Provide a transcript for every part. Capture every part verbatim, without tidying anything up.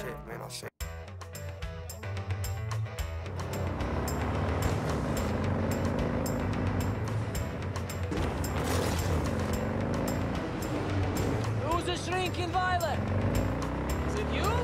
shit, man. I'll say. Who's the shrinking violet? Is it you?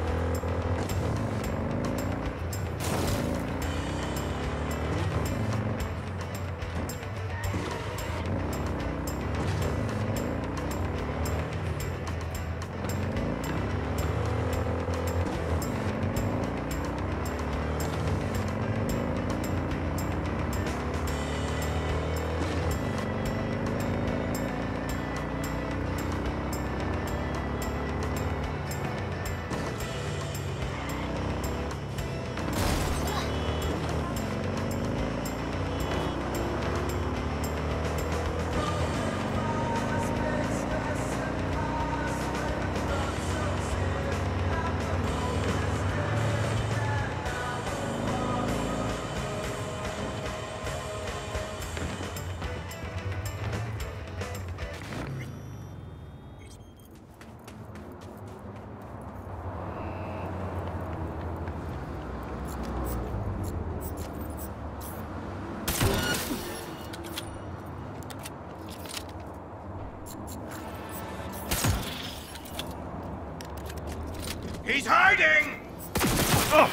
He's hiding! Ugh.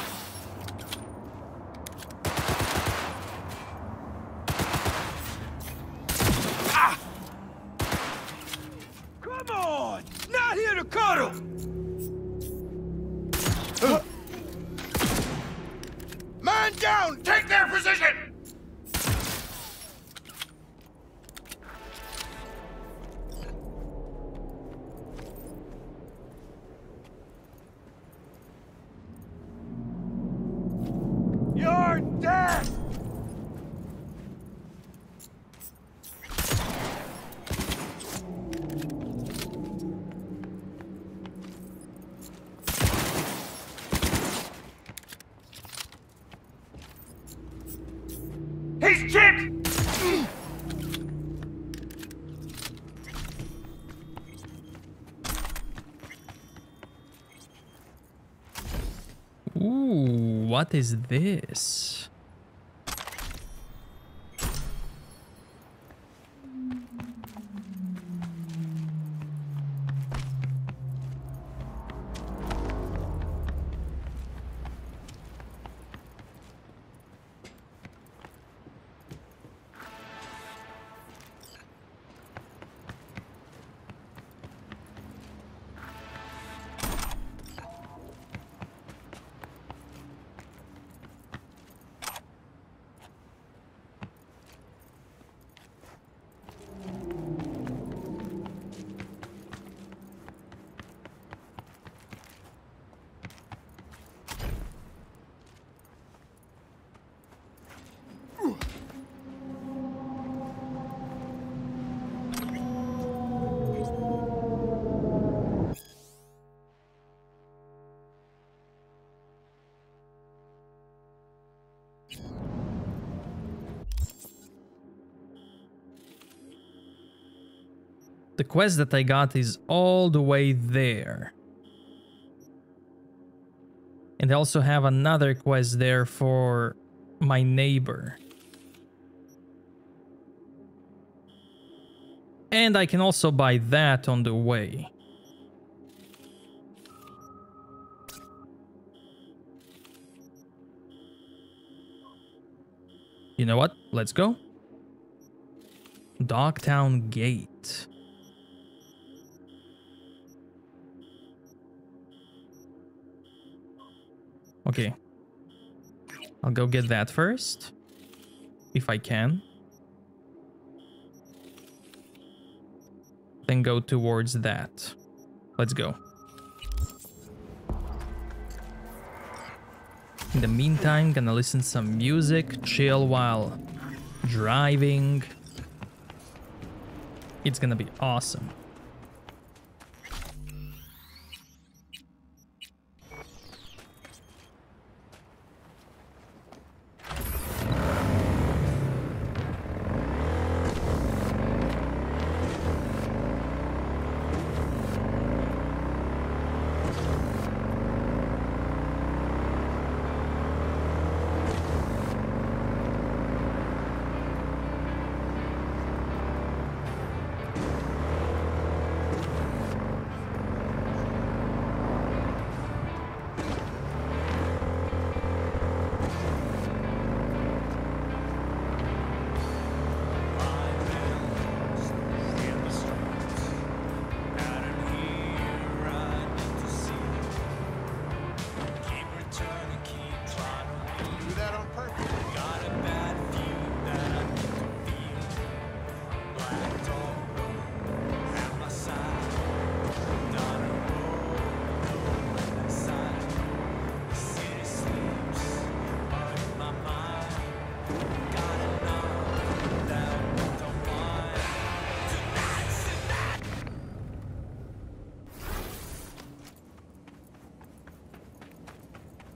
Ah! Come on! Not here to cuddle! Uh. Man down! Take their position! You're dead! He's chipped! Ooh, what is this? The quest that I got is all the way there. And I also have another quest there for my neighbor. And I can also buy that on the way. You know what? Let's go. Dogtown Gate. Okay. I'll go get that first. If I can. Then go towards that. Let's go. In the meantime, gonna listen some music, chill while driving. It's gonna be awesome.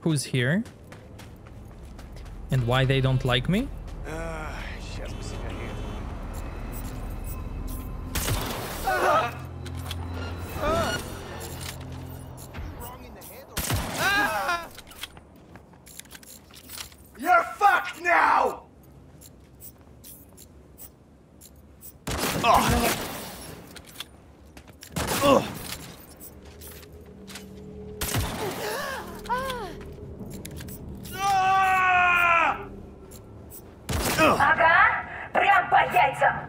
who's here and why they don't like me. Ah, сейчас мы себя нет. You're fucked now! Oh. Oh. Ага, прям по яйцам.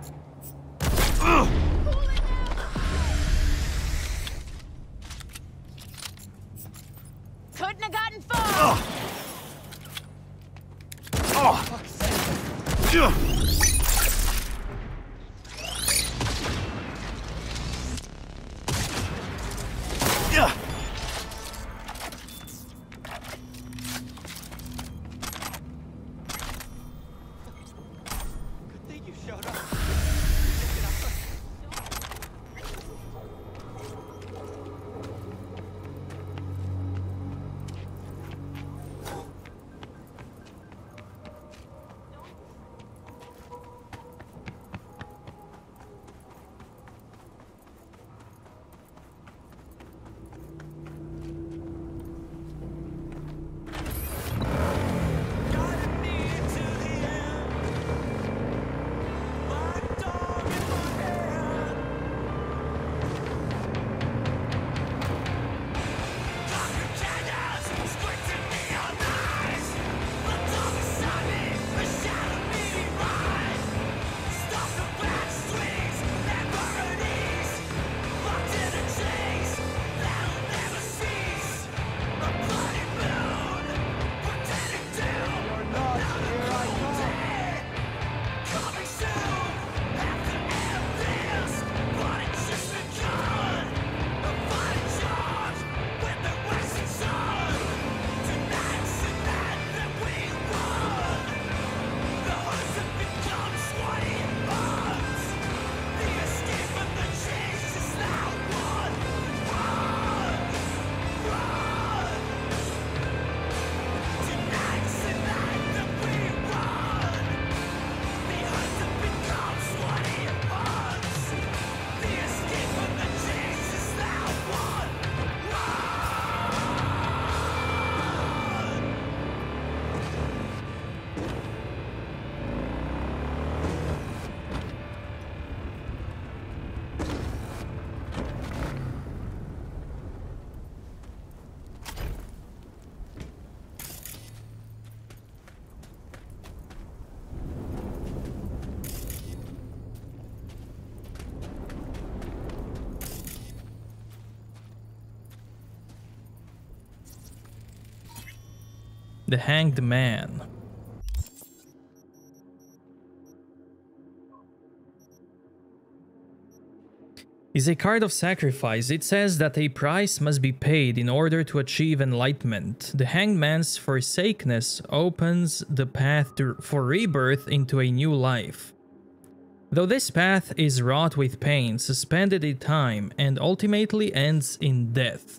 Couldn't have gotten far. The Hanged Man. Is a card of sacrifice. It says that a price must be paid in order to achieve enlightenment. The Hanged Man's forsakenness opens the path to, for rebirth into a new life. Though this path is wrought with pain, suspended in time, and ultimately ends in death.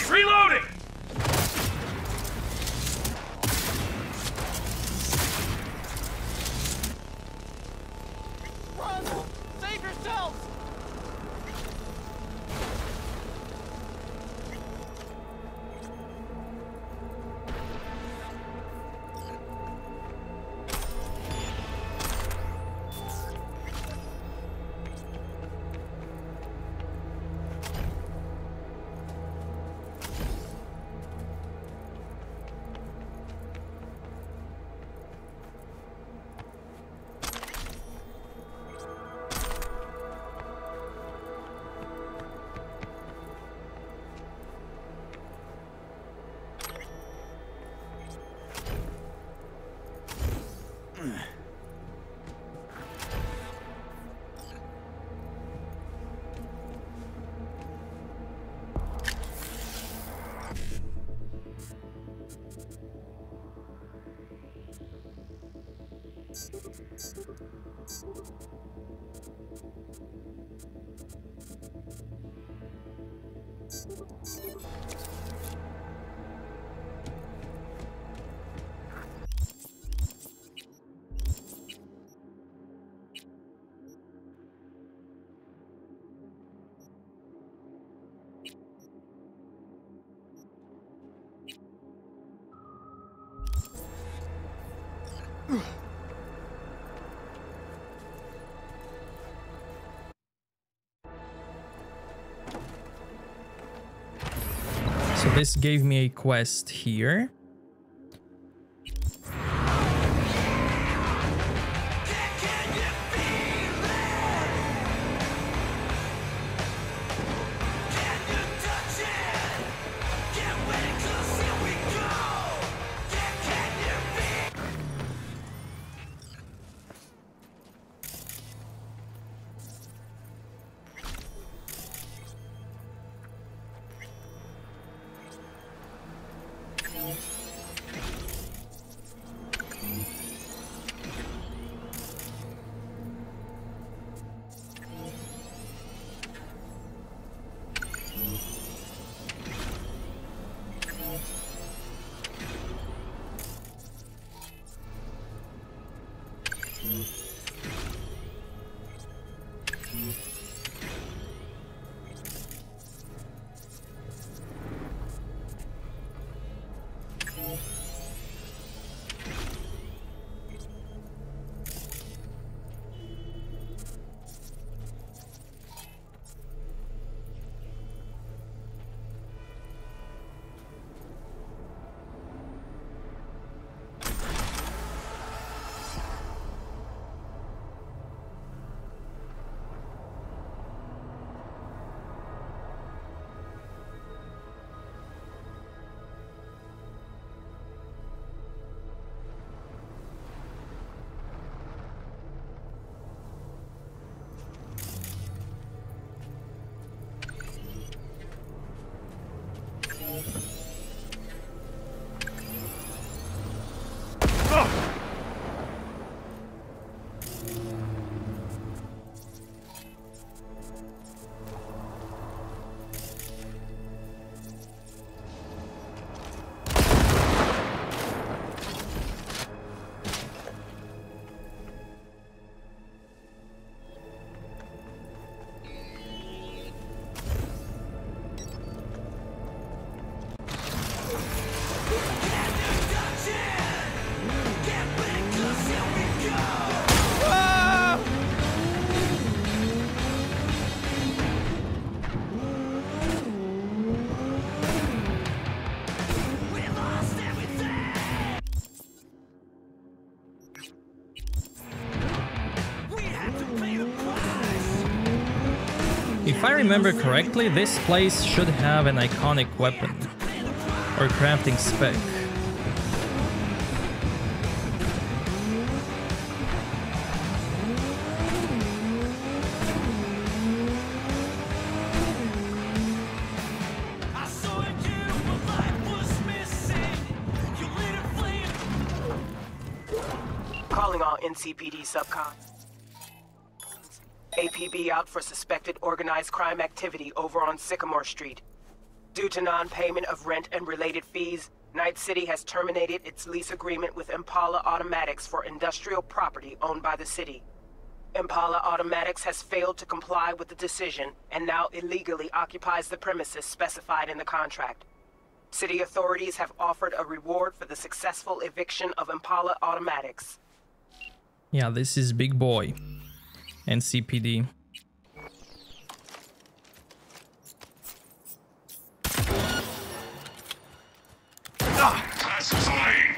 Reloading! Run! Save yourselves! So this gave me a quest here. If I remember correctly, this place should have an iconic weapon or crafting spec. Calling all N C P D subcon. A P B out for suspected organized crime activity over on Sycamore Street. Due to non-payment of rent and related fees, Night City has terminated its lease agreement with Impala Automatics for industrial property owned by the city. Impala Automatics has failed to comply with the decision and now illegally occupies the premises specified in the contract. City authorities have offered a reward for the successful eviction of Impala Automatics. Yeah, this is big boy. N C P D. Classifying.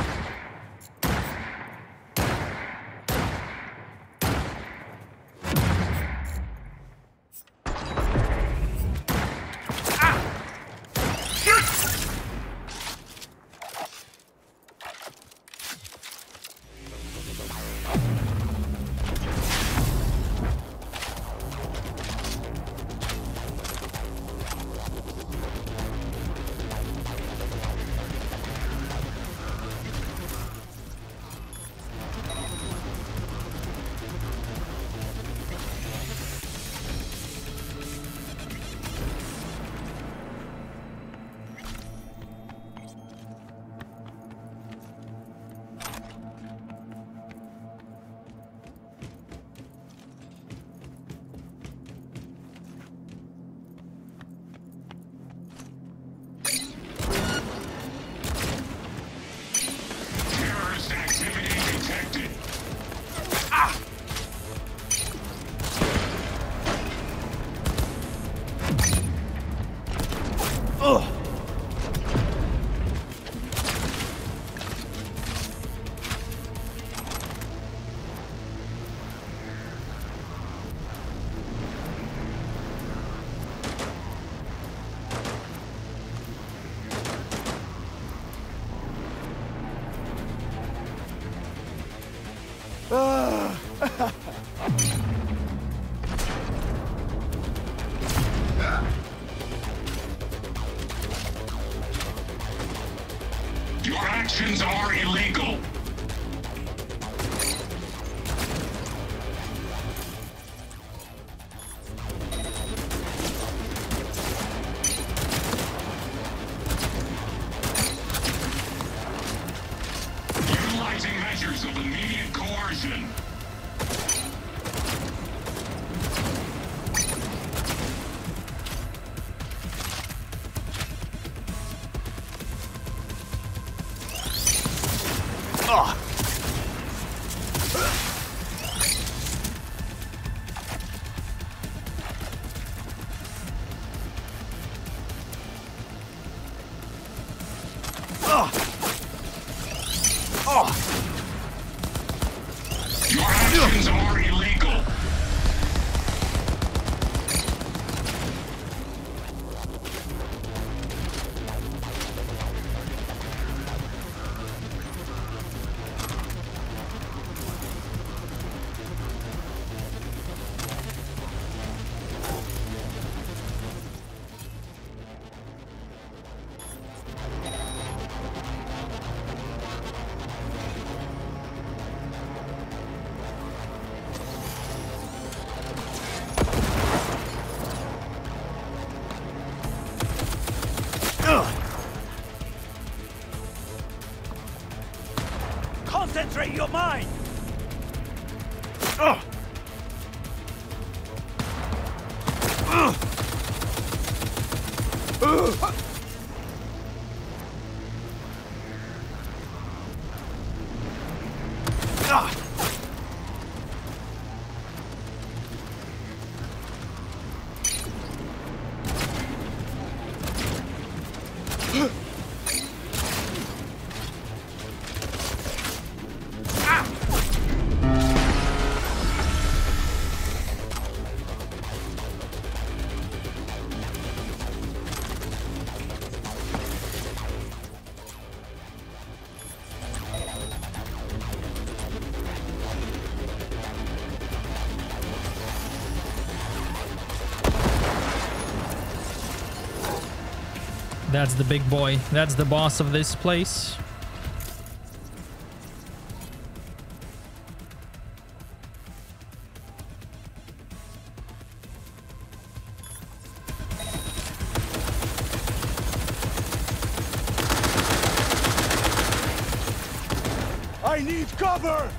Your actions are illegal. Utilizing measures of immediate coercion. Your actions are illegal. Concentrate your mind! That's the big boy. That's the boss of this place. I need cover!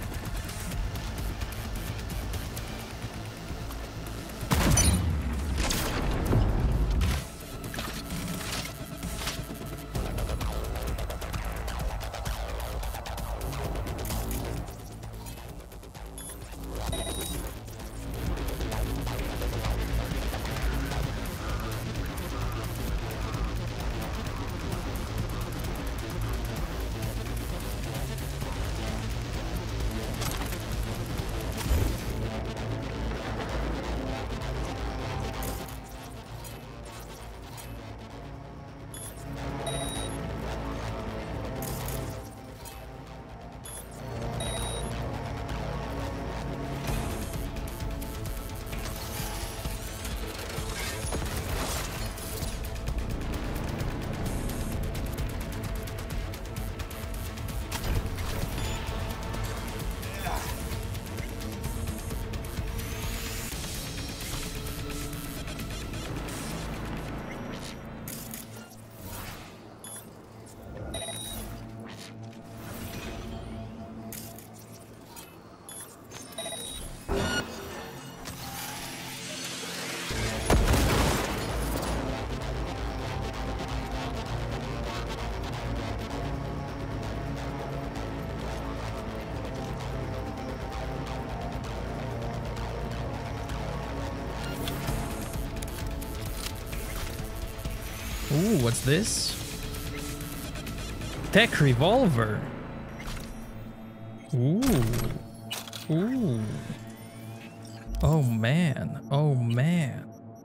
Ooh, what's this? Tech revolver. Ooh. Ooh. Oh man. Oh man.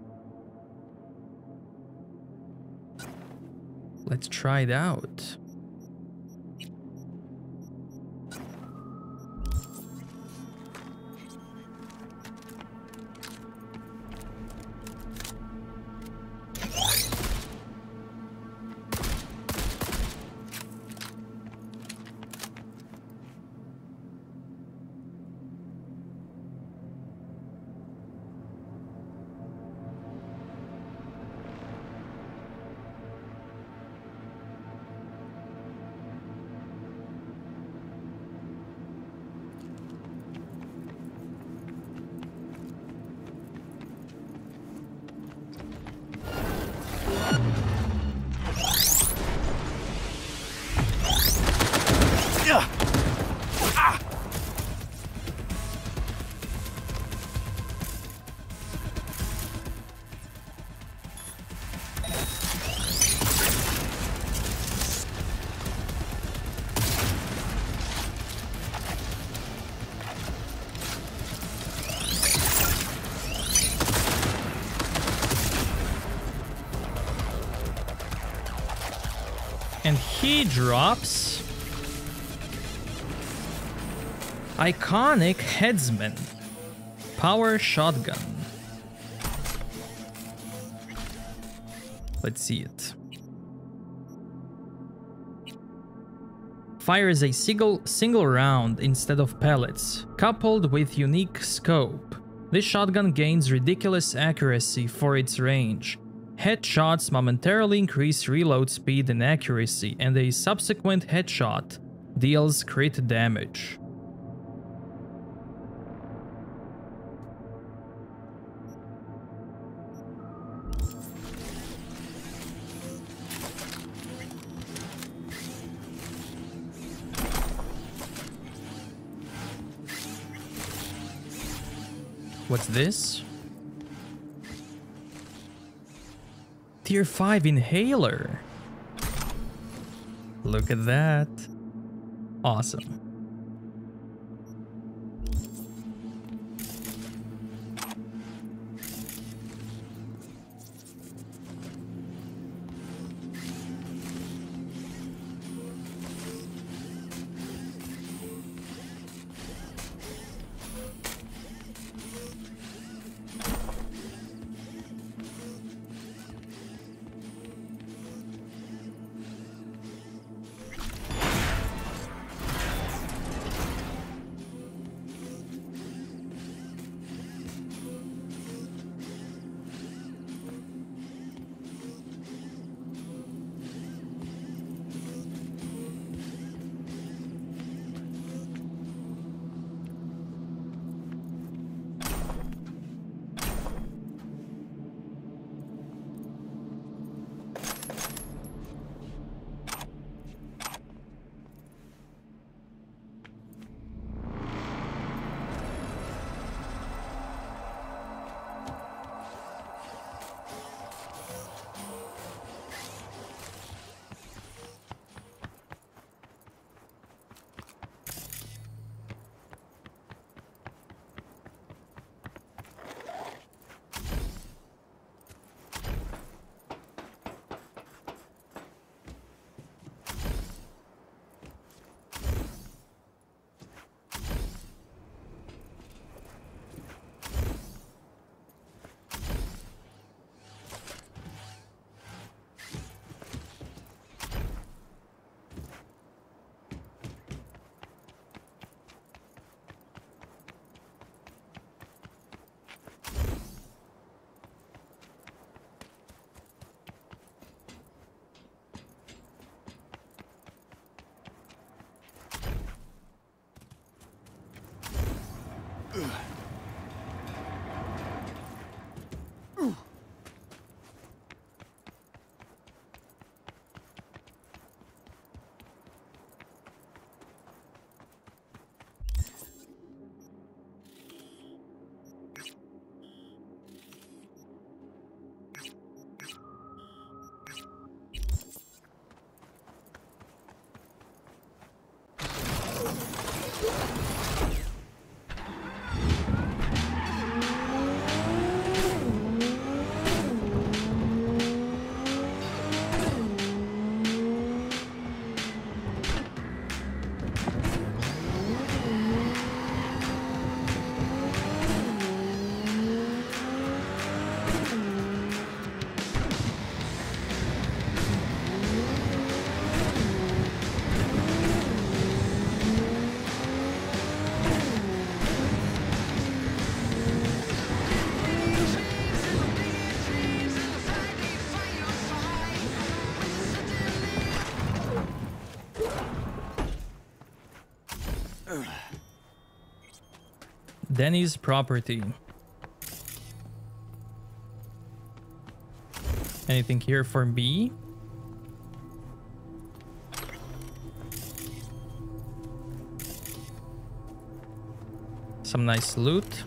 Let's try it out. And he drops iconic headsman, power shotgun. Let's see it. Fires a single, single round instead of pellets, coupled with unique scope. This shotgun gains ridiculous accuracy for its range. Headshots momentarily increase reload speed and accuracy, and a subsequent headshot deals crit damage. What's this? Tier five inhaler. Look at that. Awesome. Denny's property. Anything here for me? Some nice loot.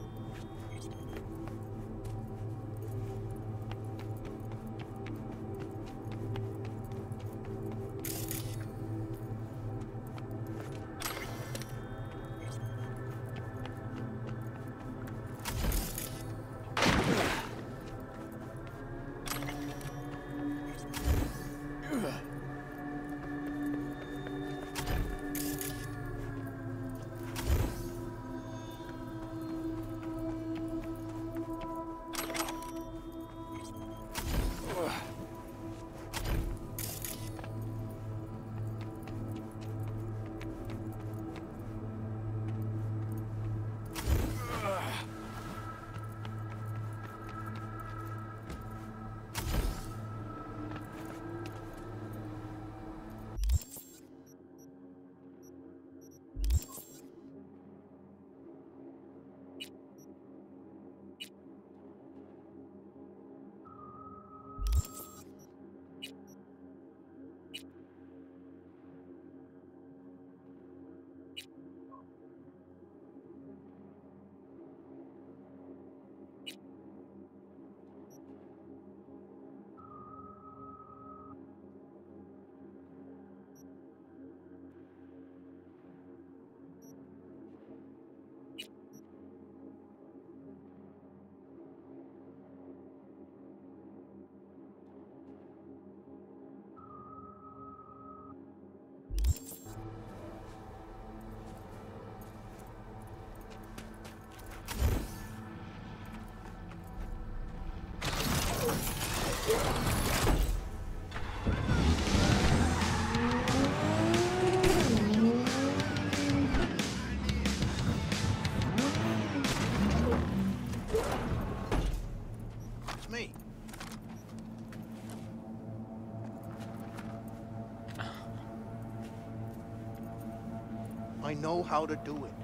I know how to do it.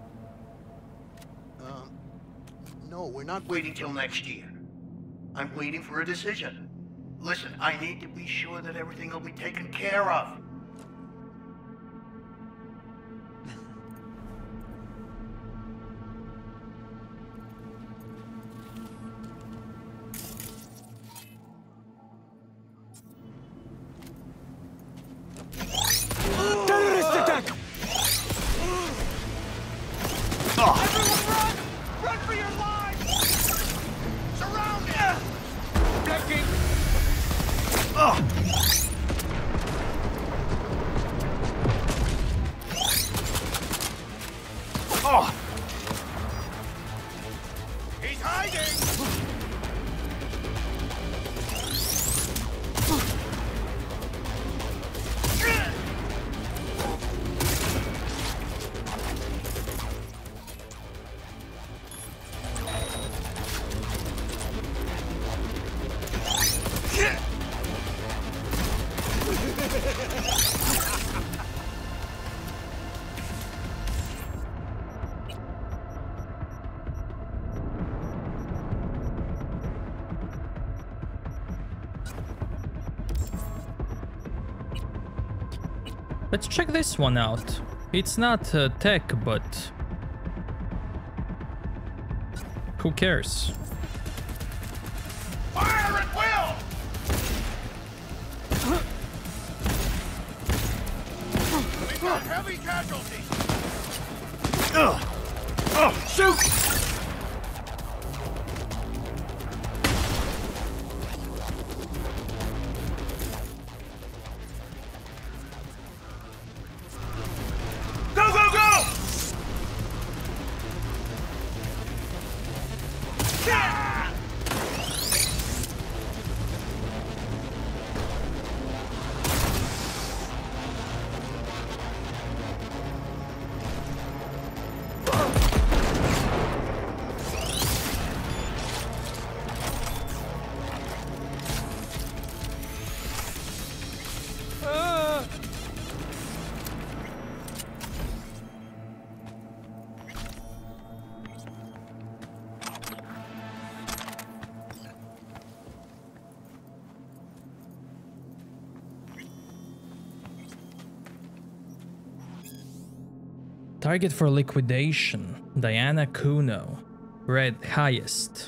Um, no, we're not waiting till next year. I'm waiting for a decision. Listen, I need to be sure that everything will be taken care of. Let's check this one out. It's not uh, tech, but who cares? Fire at will! We've got heavy casualties! Ugh! Oh, shoot! Target for liquidation. Diana Kuno. Red highest.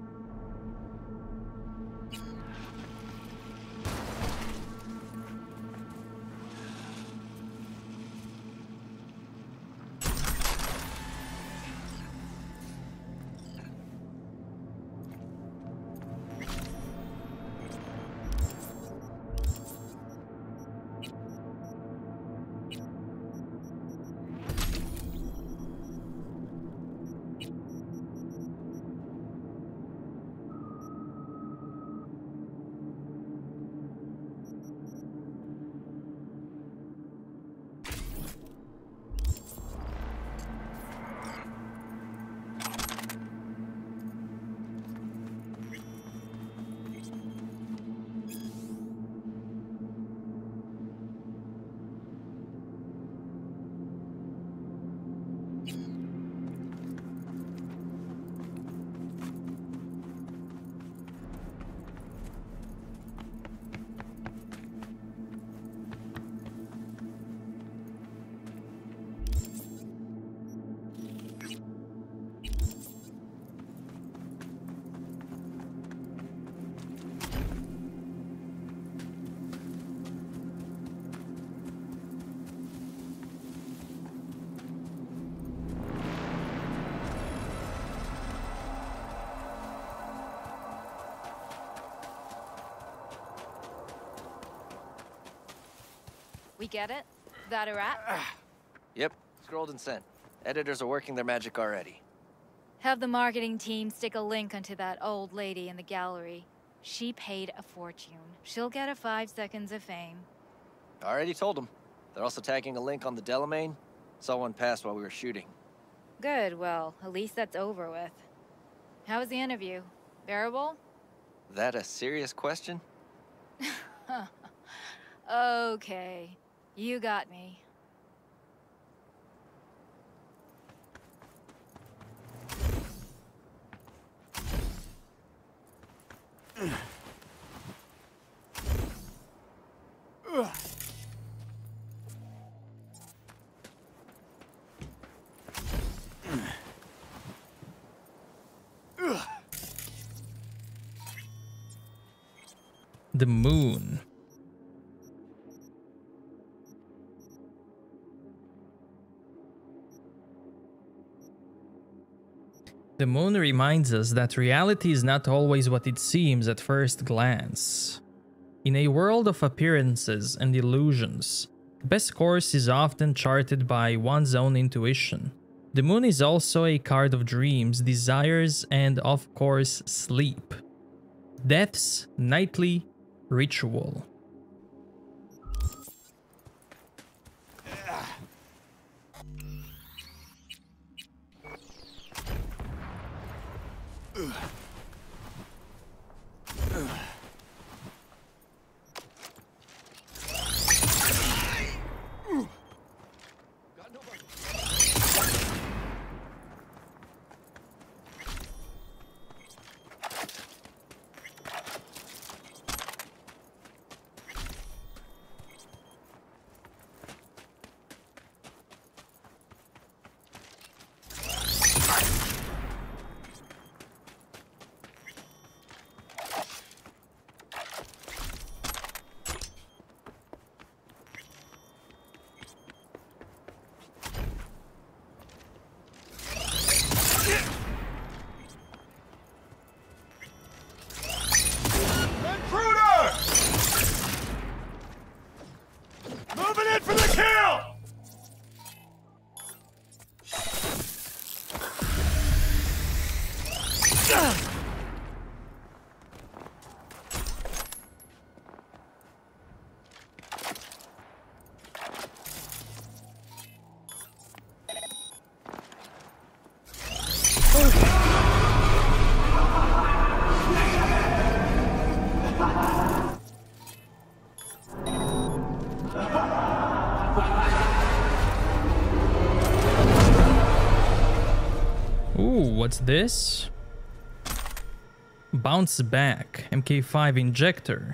We get it? That a wrap? Yep, scrolled and sent. Editors are working their magic already. Have the marketing team stick a link onto that old lady in the gallery. She paid a fortune. She'll get a five seconds of fame. Already told them. They're also tagging a link on the Delamain. Saw one pass while we were shooting. Good, well, at least that's over with. How was the interview? Bearable? That a serious question? Okay. You got me. The moon. The moon reminds us that reality is not always what it seems at first glance. In a world of appearances and illusions, the best course is often charted by one's own intuition. The moon is also a card of dreams, desires, and of course, sleep. Death's nightly ritual. What's this? Bounce back, M K five injector.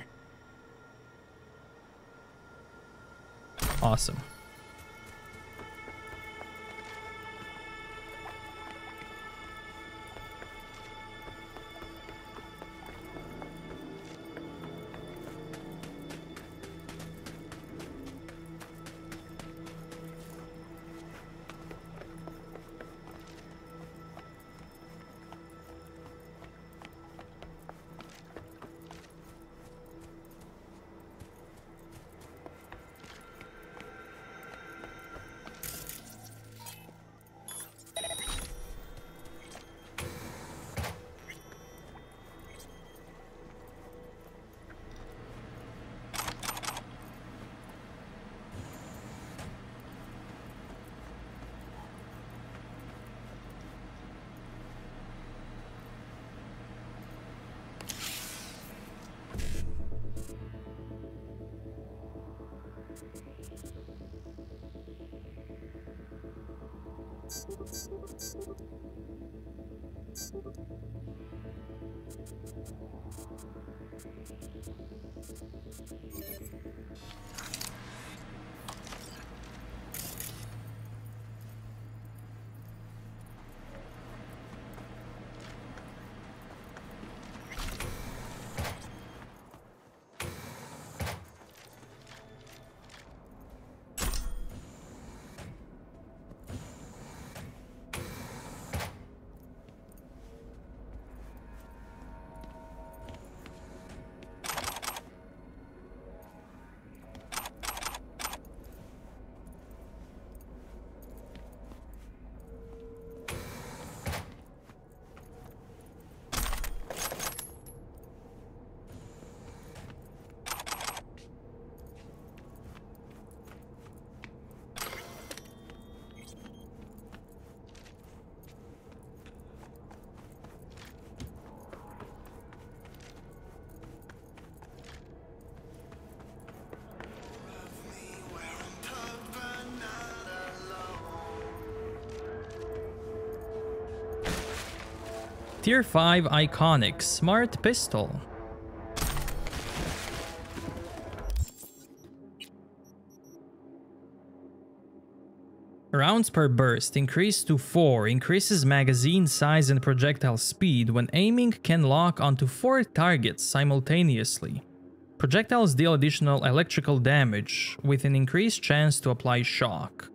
Tier five Iconic Smart Pistol. Rounds per burst increased to four, increases magazine size and projectile speed when aiming, can lock onto four targets simultaneously. Projectiles deal additional electrical damage with an increased chance to apply shock.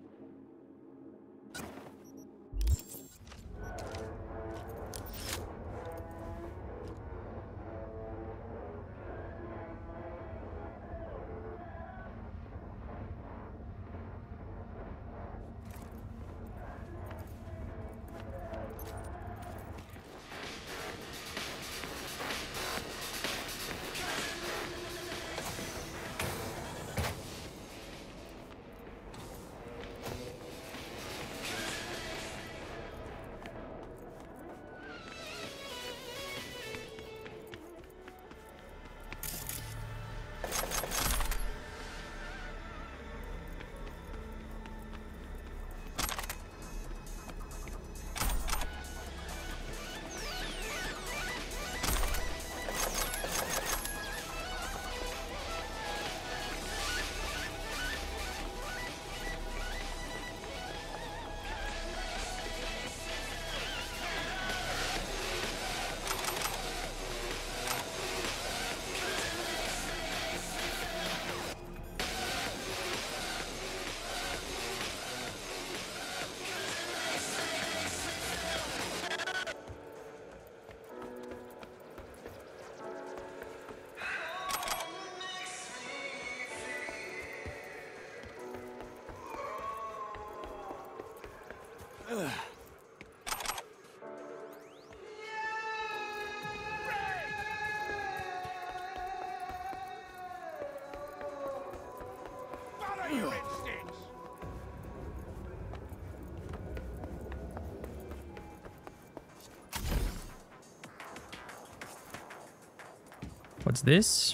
What's this?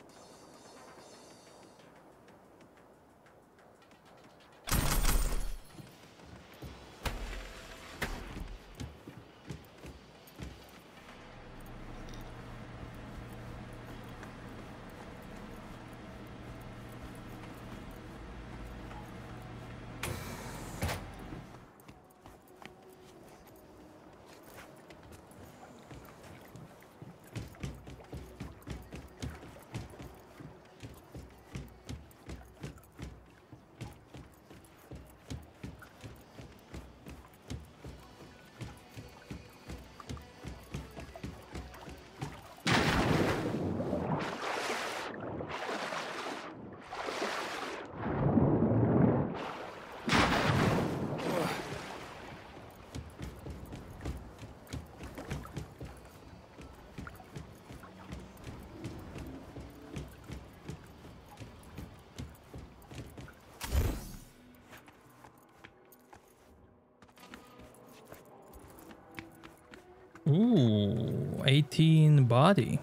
Ooh, eighteen body.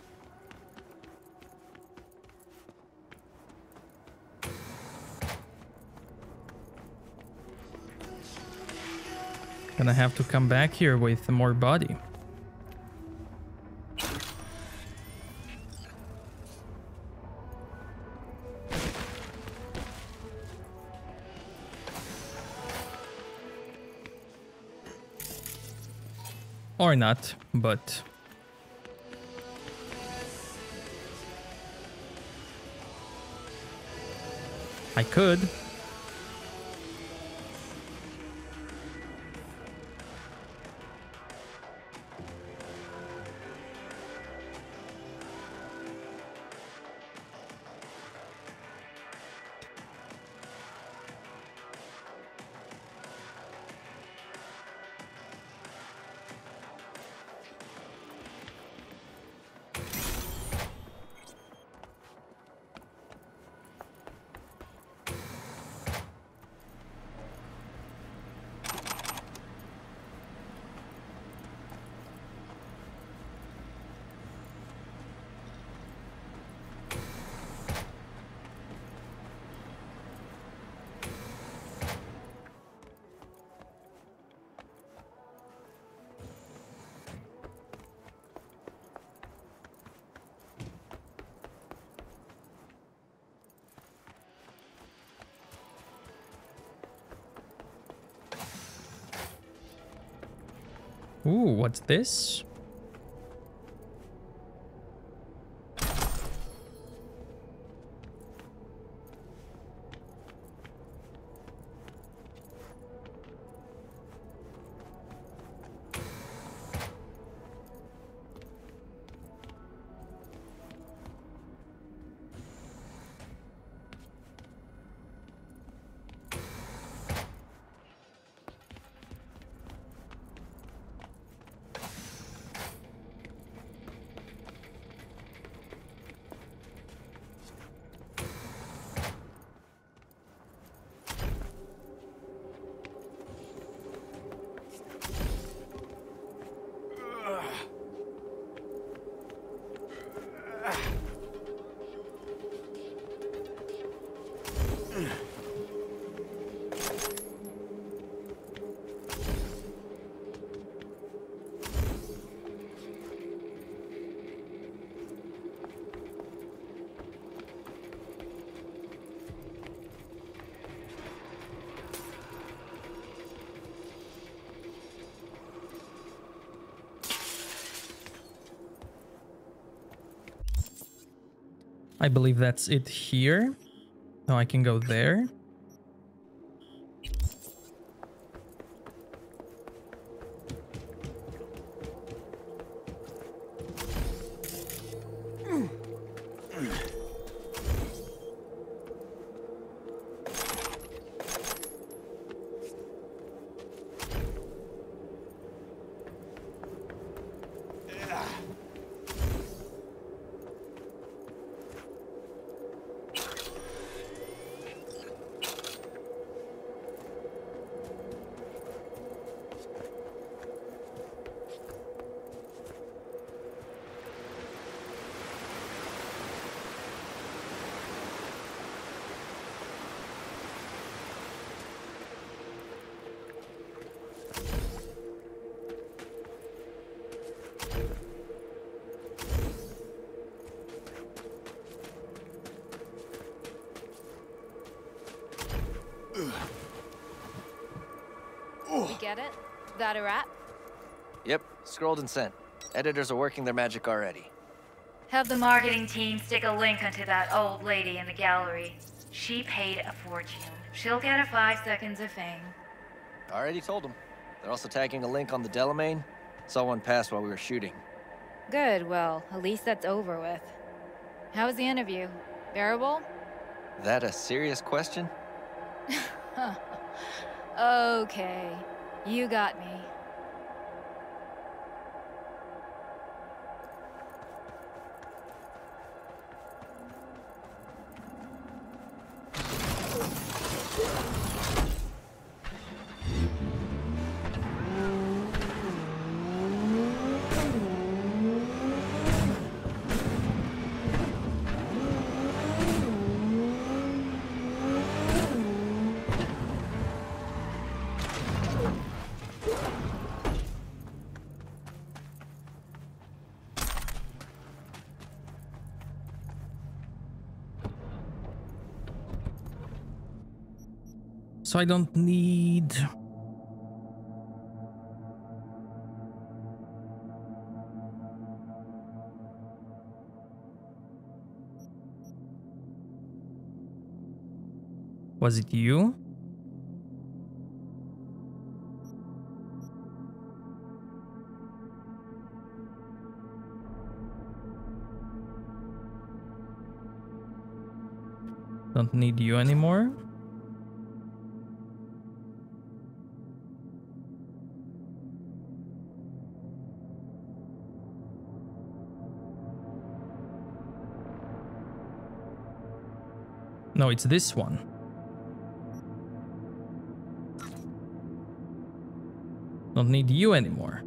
Gonna have to come back here with more body. Or not, but... I could. Ooh, what's this? I believe that's it here. Now I can go there. We get it? That a wrap? Yep, scrolled and sent. Editors are working their magic already. Have the marketing team stick a link onto that old lady in the gallery. She paid a fortune. She'll get a five seconds of fame. I already told them. They're also tagging a link on the Delamain. Saw one pass while we were shooting. Good, well, at least that's over with. How was the interview? Bearable? That a serious question? Okay, you got me. So I don't need... Was it you? Don't need you anymore. No, it's this one. Don't need you anymore.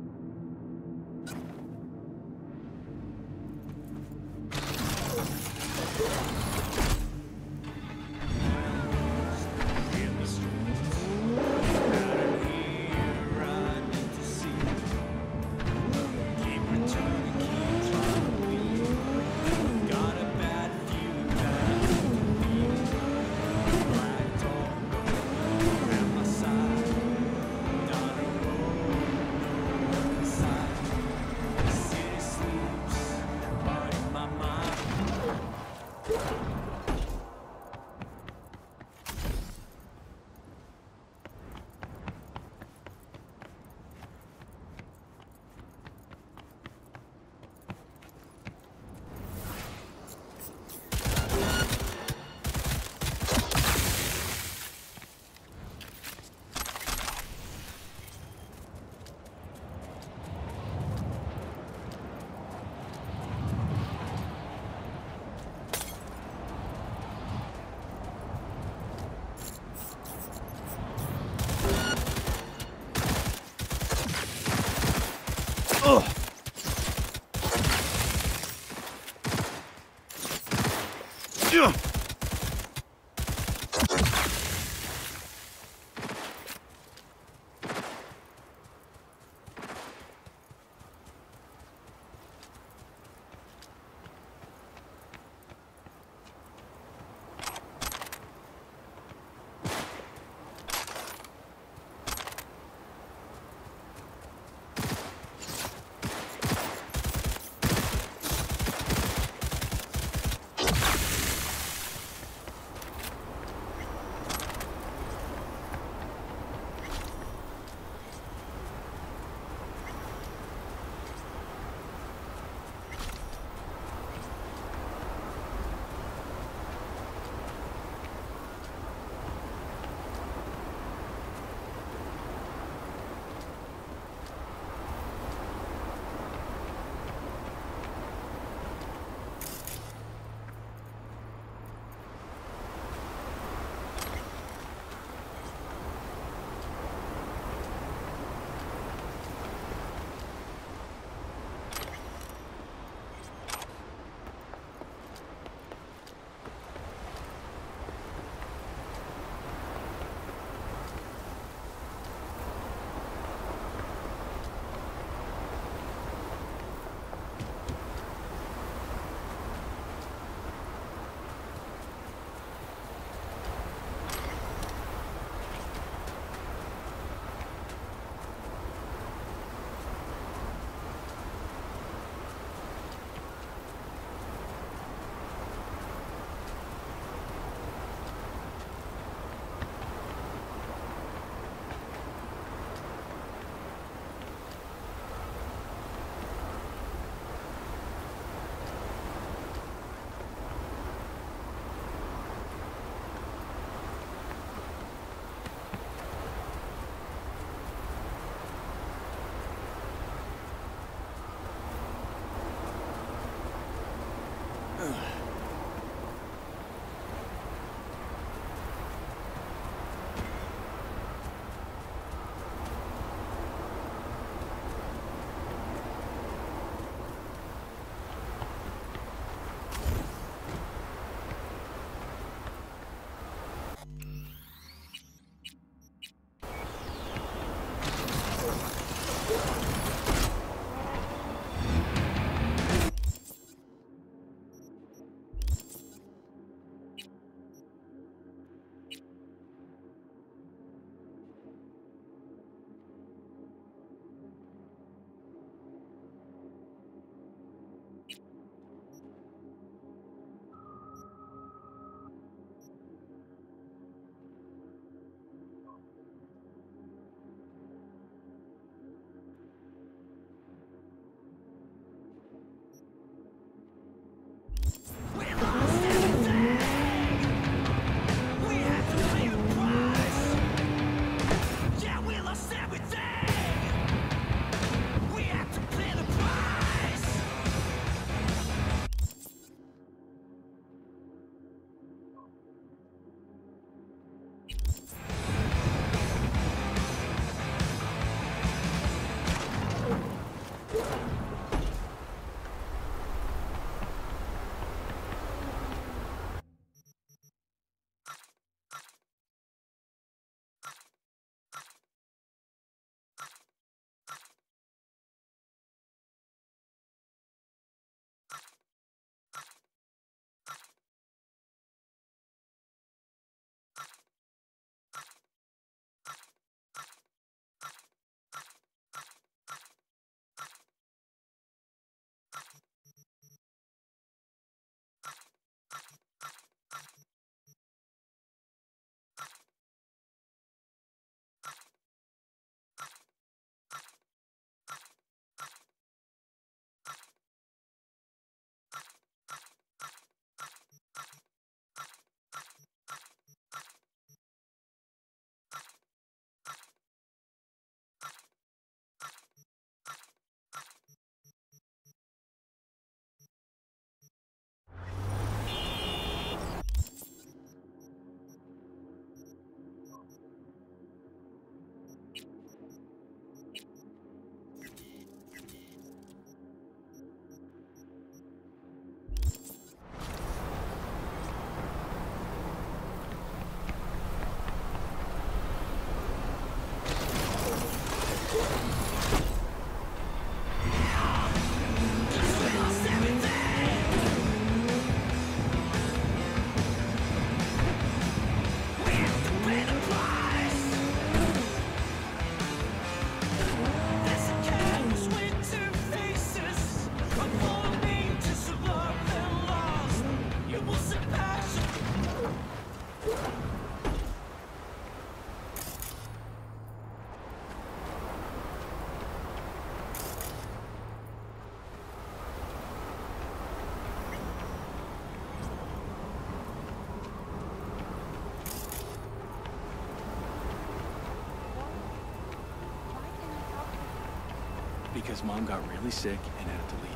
Because Mom got really sick and had to leave.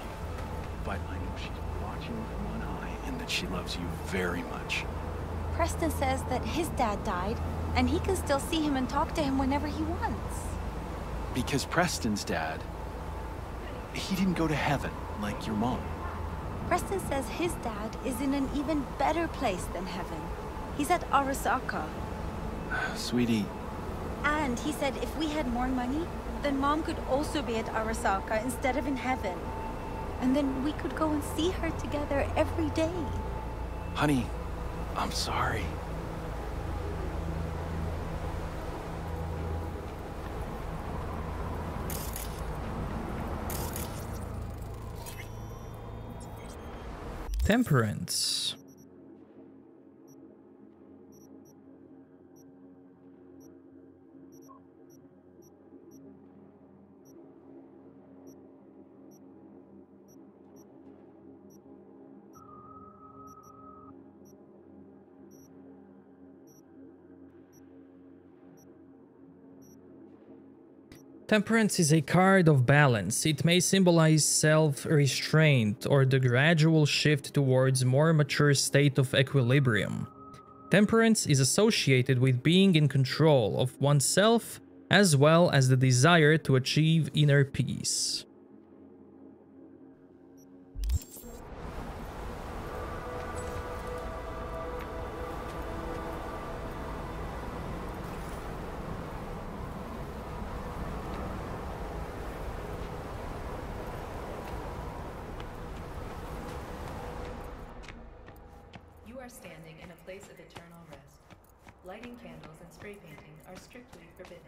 But I know she's watching from on high and that she loves you very much. Preston says that his dad died, and he can still see him and talk to him whenever he wants. Because Preston's dad, he didn't go to heaven like your mom. Preston says his dad is in an even better place than heaven. He's at Arasaka. Sweetie. And he said if we had more money, then Mom could also be at Arasaka instead of in heaven. And then we could go and see her together every day. Honey, I'm sorry. Temperance. Temperance is a card of balance. It may symbolize self-restraint or the gradual shift towards more mature state of equilibrium. Temperance is associated with being in control of oneself as well as the desire to achieve inner peace. Standing in a place of eternal rest. Lighting candles and spray painting are strictly forbidden.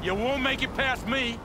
You won't make it past me.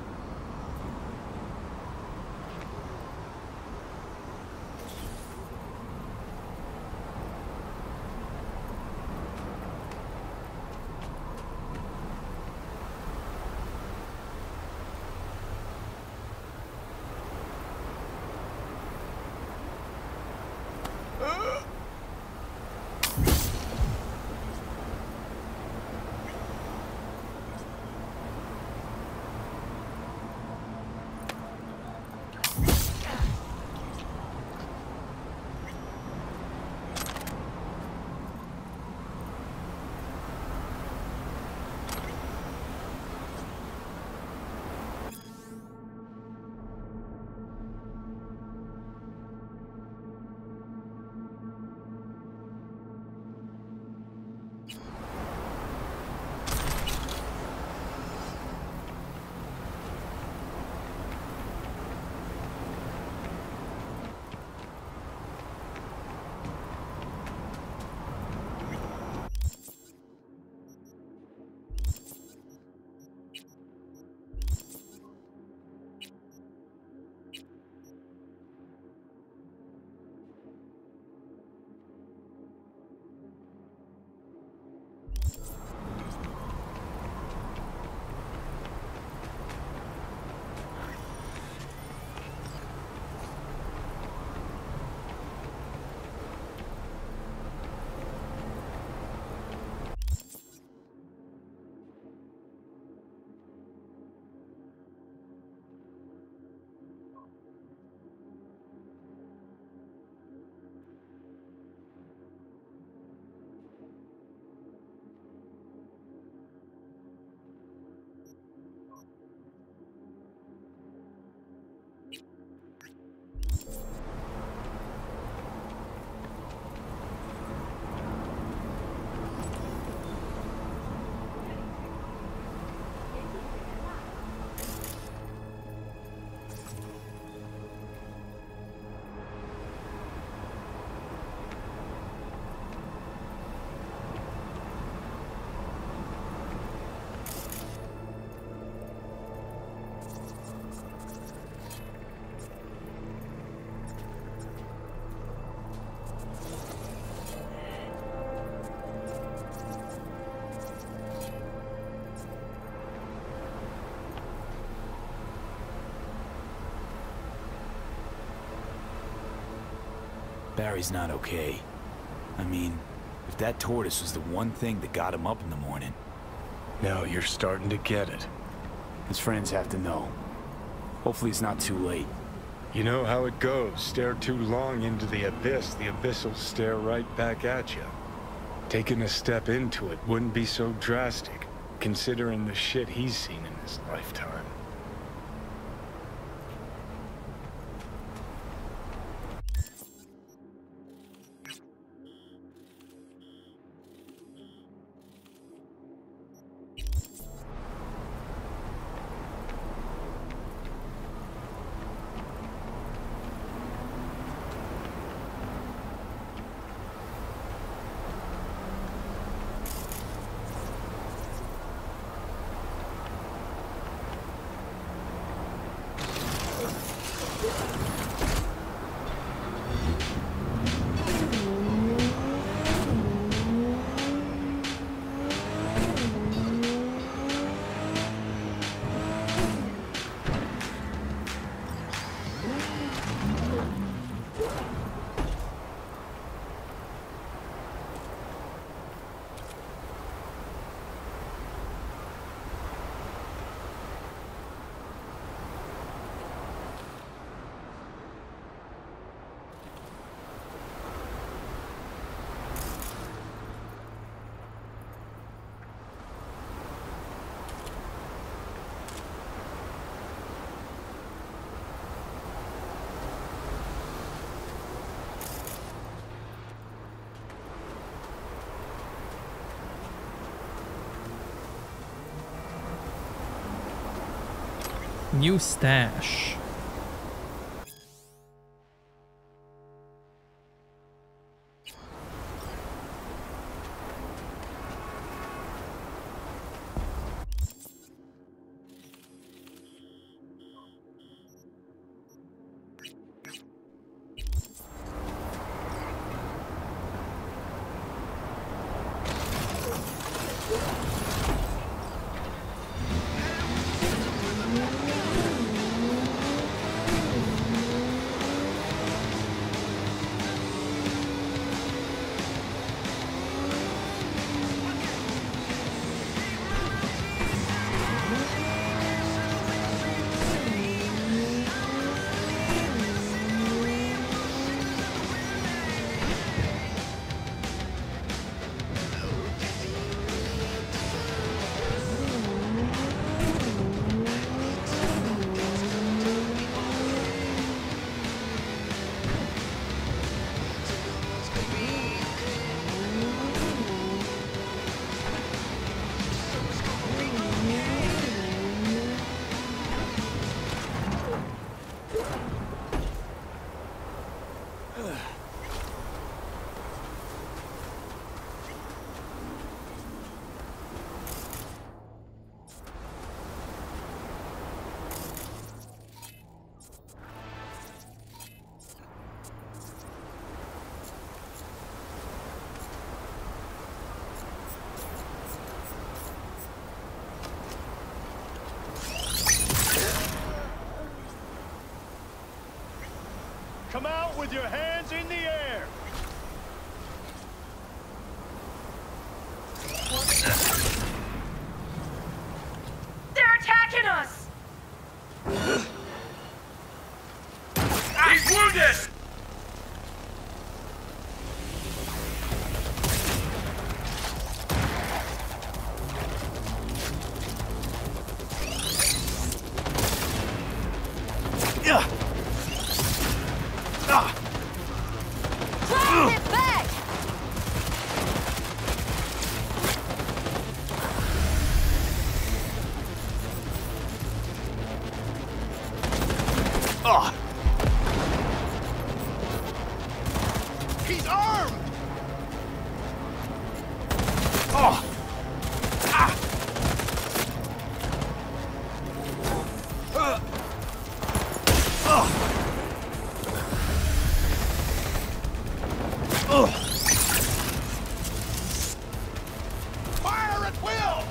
Barry's not okay. I mean, if that tortoise was the one thing that got him up in the morning... Now you're starting to get it. His friends have to know. Hopefully it's not too late. You know how it goes. Stare too long into the abyss, the abyss will stare right back at you. Taking a step into it wouldn't be so drastic, considering the shit he's seen in his lifetime. New stash. Come out with your hands in the air! They're attacking us! He's wounded! He's armed! Oh! Ah! Uh! Oh! Oh! Fire at will!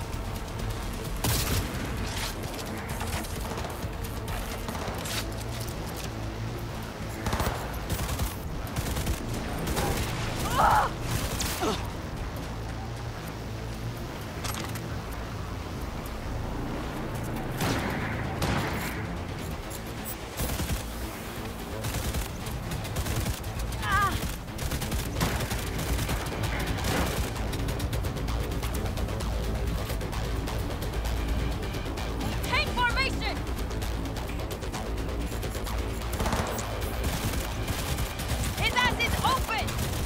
Tank formation! His ass is open!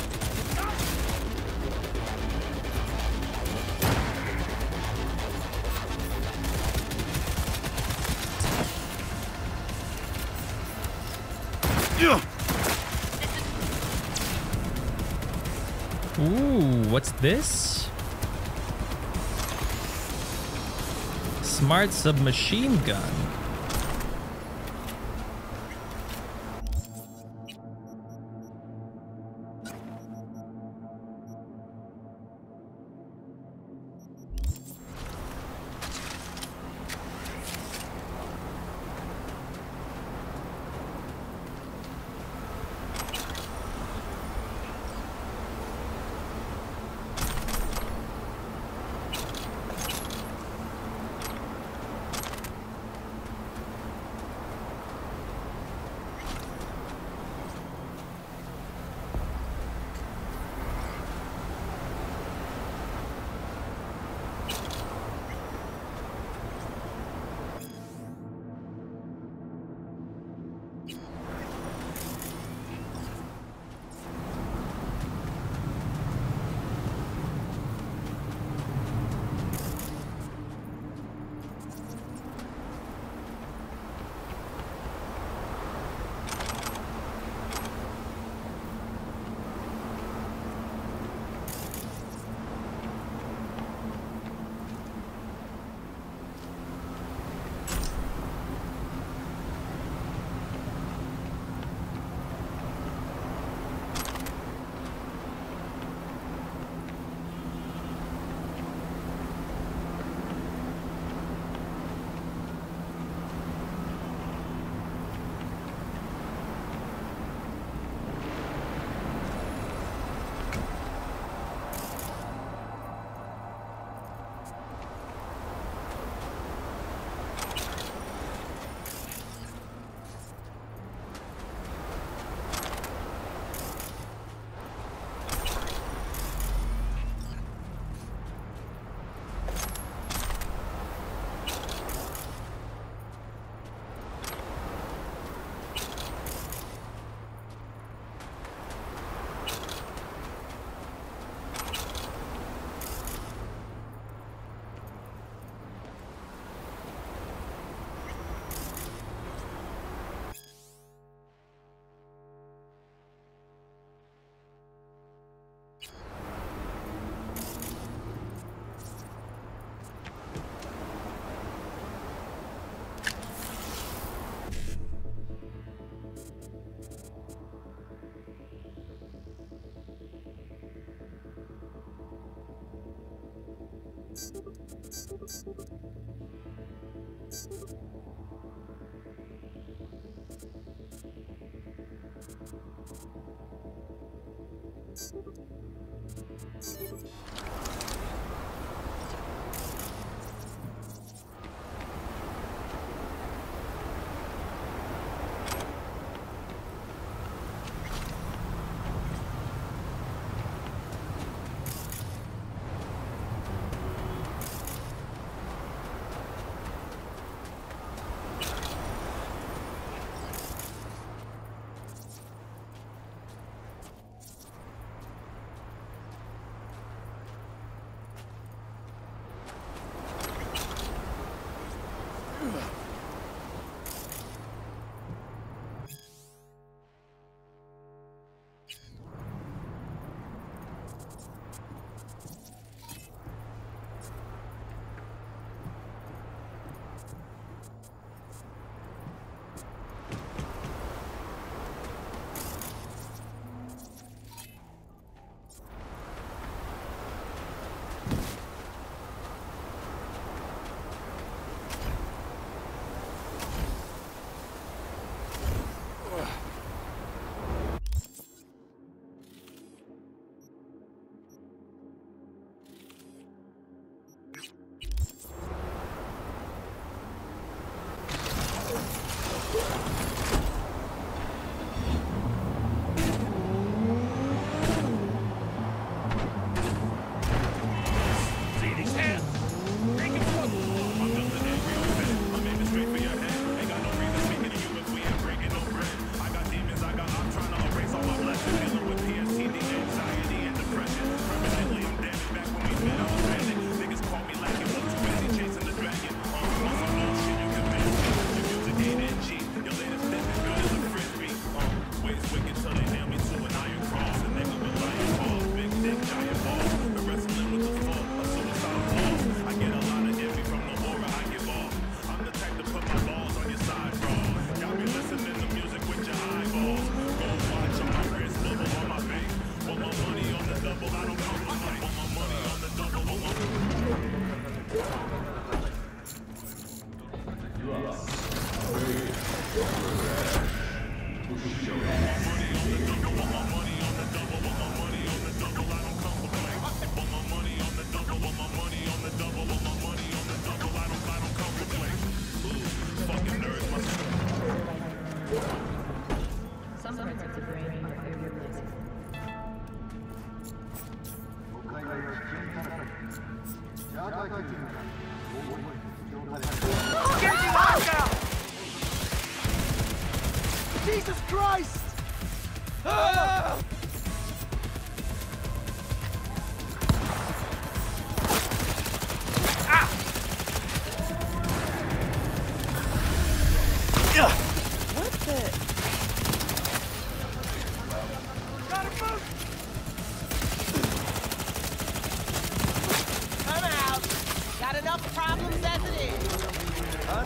Ooh, what's this? Smart submachine gun. Jesus Christ! Ah! What the? Gotta move! Come out! Got enough problems as it is. Huh?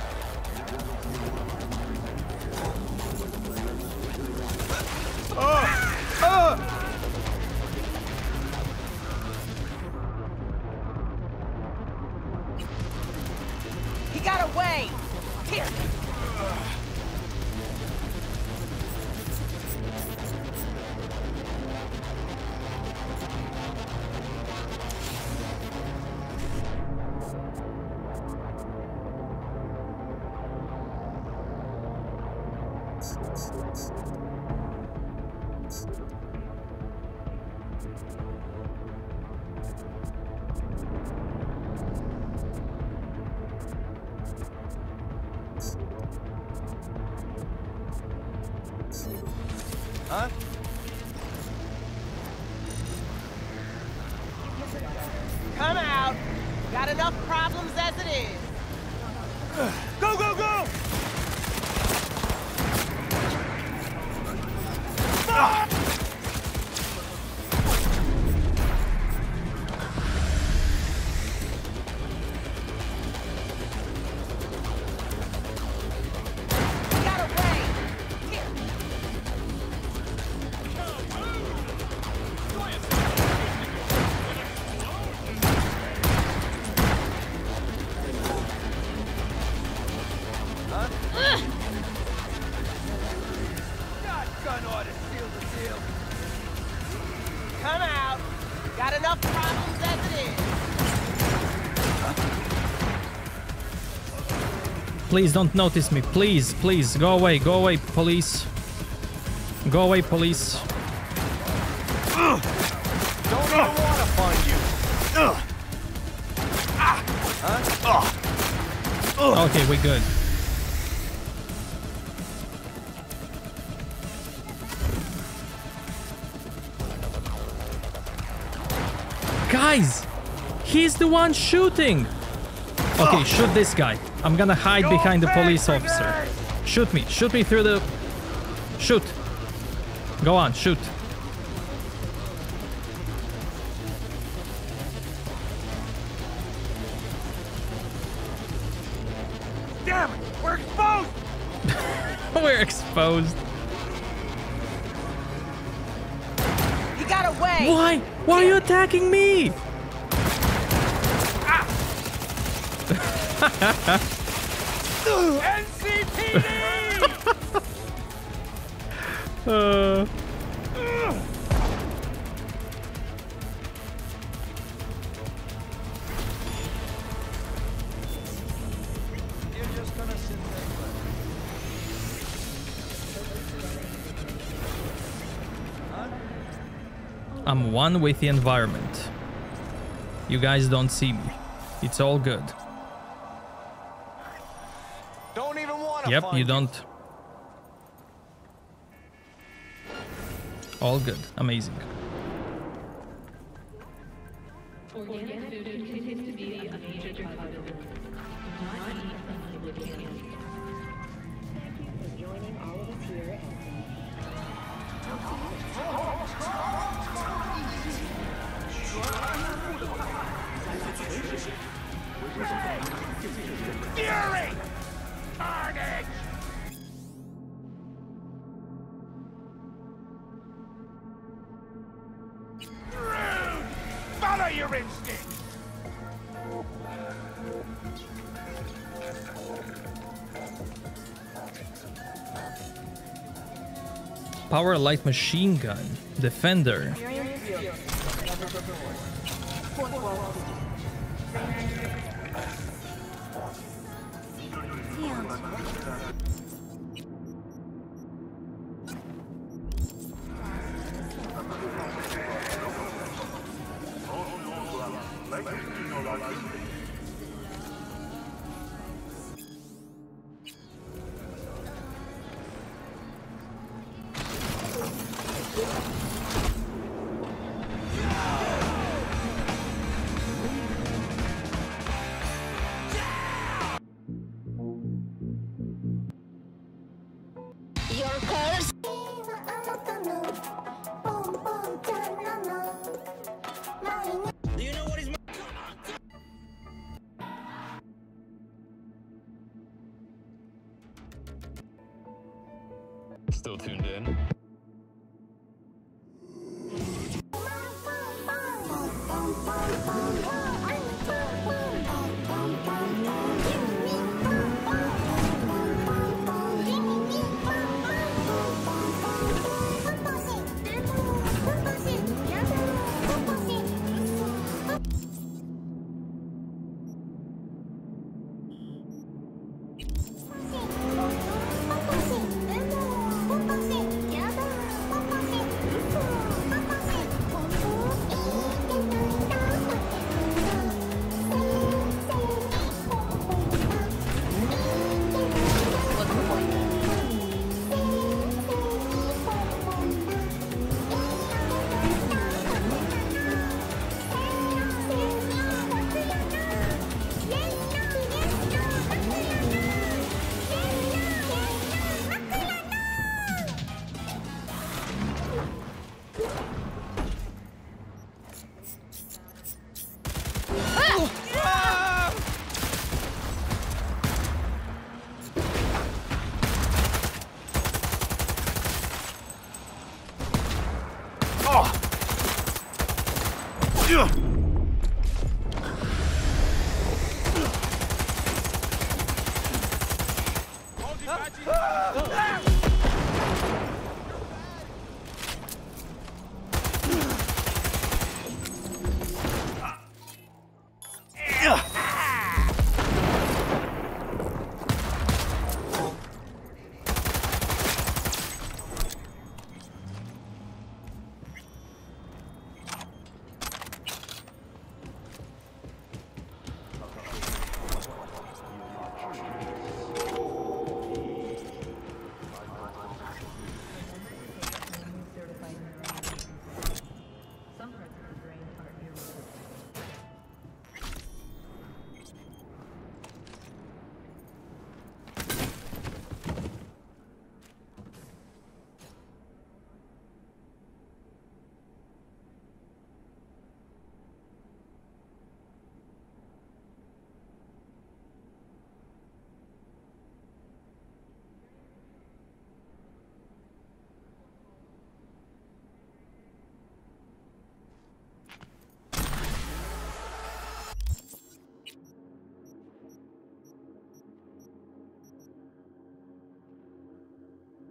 Oh! Oh! He got away! Here! Huh? Come out! Got enough problems as it is. Go, go, go! Ah! enough problems as it is. Please don't notice me. Please, please, go away, go away, police. Go away, police. Don't even want to find you. Huh? Okay, we're good. Guys, he's the one shooting. Okay, shoot this guy. I'm gonna hide behind the police officer. Shoot me. Shoot me through the... Shoot. Go on, shoot. Damn it! We're exposed! We're exposed. You got away! Why? Why are you attacking me? N C P D! uh... I'm one with the environment. You guys don't see me. It's all good. Don't even want to Yep, find you don't. All good. Amazing. Organic food continues to be a major component. Do not eat unlimited candy. Thank you for joining all of us here at Fury! Carnage! Rude! Follow your instincts! Power light machine gun. Defender. Still tuned in?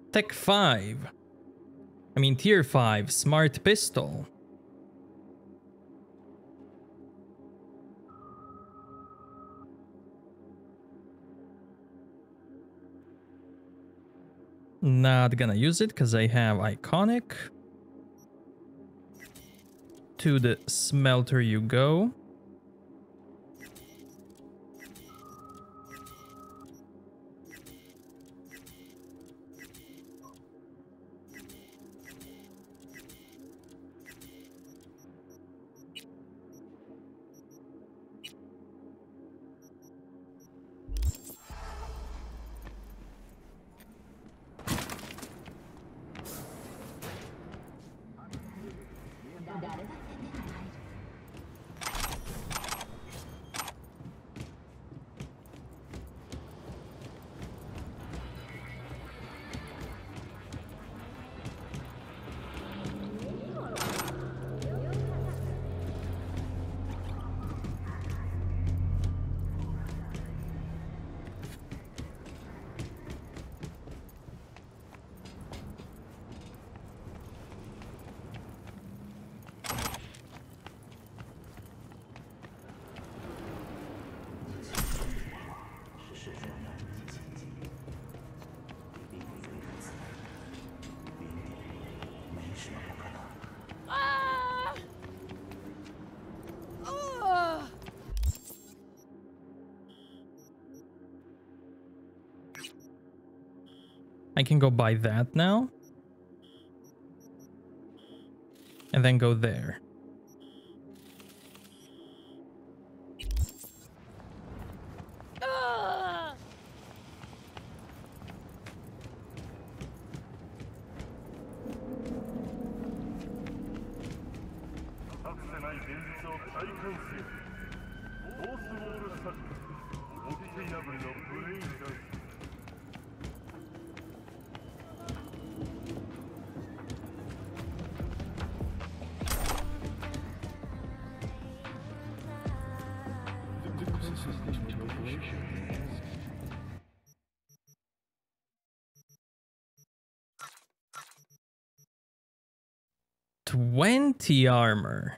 Tech five. I mean tier five, smart pistol. Not gonna use it because I have iconic. To the smelter you go. I can go buy that now. And then go there. twenty armor.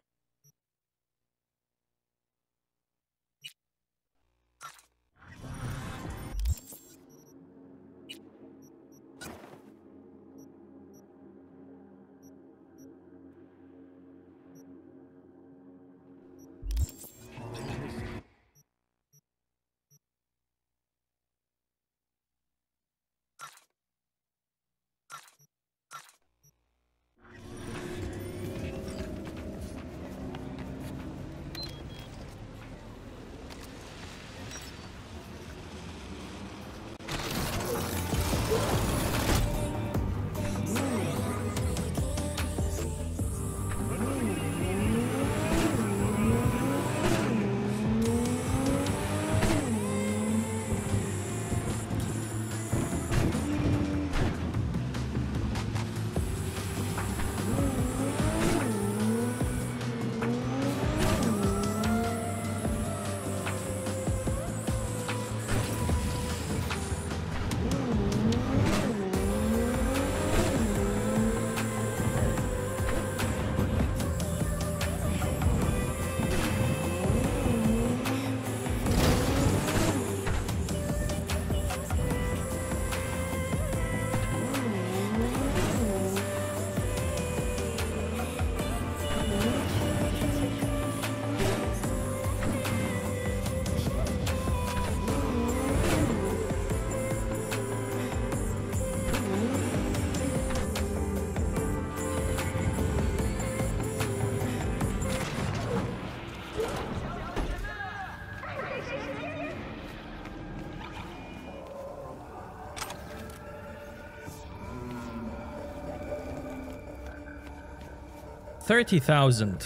thirty thousand.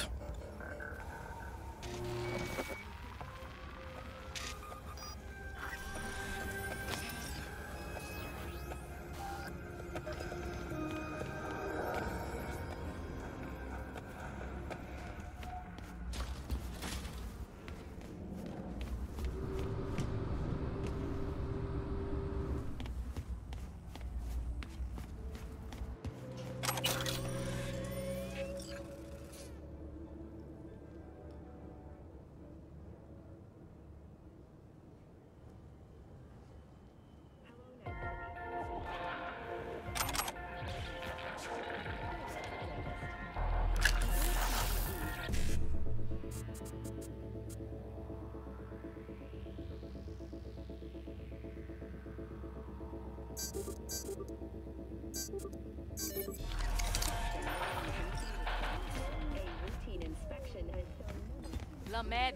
La Med.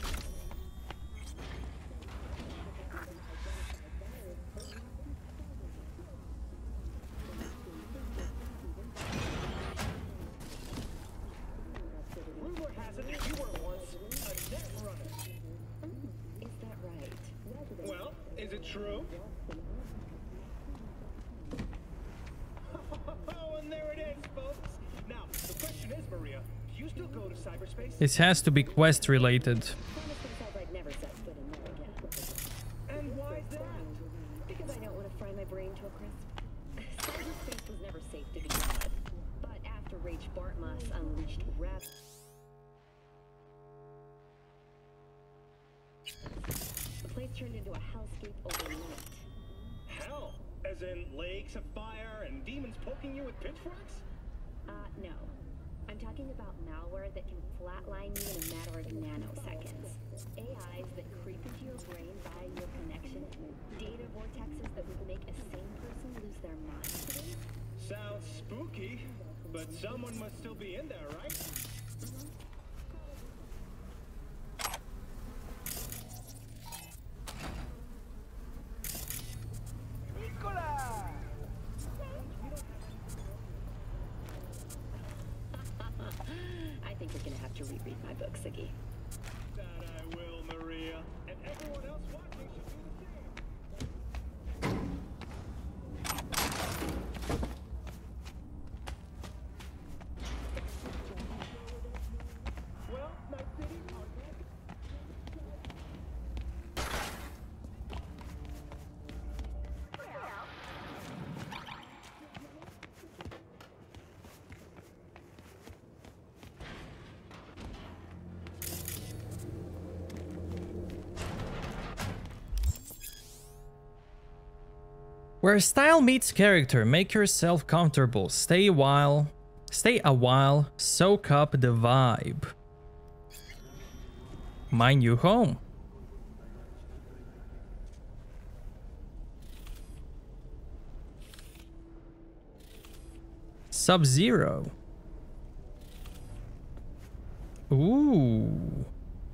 Rumor has it you were once a net runner. Is that right? Well, is it true? Oh, and there it is, folks. Now, the question is, Maria, do you still go to cyberspace? This has to be quest related. I'd never set foot in there again. And why is that? Because I don't want to fry my brain to a crisp. Cyberspace was never safe to begin with. But after Rage Bartmoss unleashed rap, the place turned into a hellscape overnight. Hell? As in lakes of fire and demons poking you with pitchforks? Uh, no. I'm talking about malware that can flatline you in a matter of nanoseconds. A Is that creep into your brain via your connection. Data vortexes that would make a sane person lose their mind. Sounds spooky, but someone must still be in there, right? Mm-hmm. I think you're gonna have to reread my book, Siggy. That I will, Maria. And everyone else watching should do the same. Well, Night City, our Where style meets character, make yourself comfortable. Stay a while, stay a while, soak up the vibe. My new home. Sub-Zero. Ooh.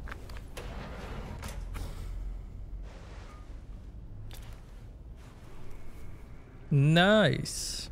Nice.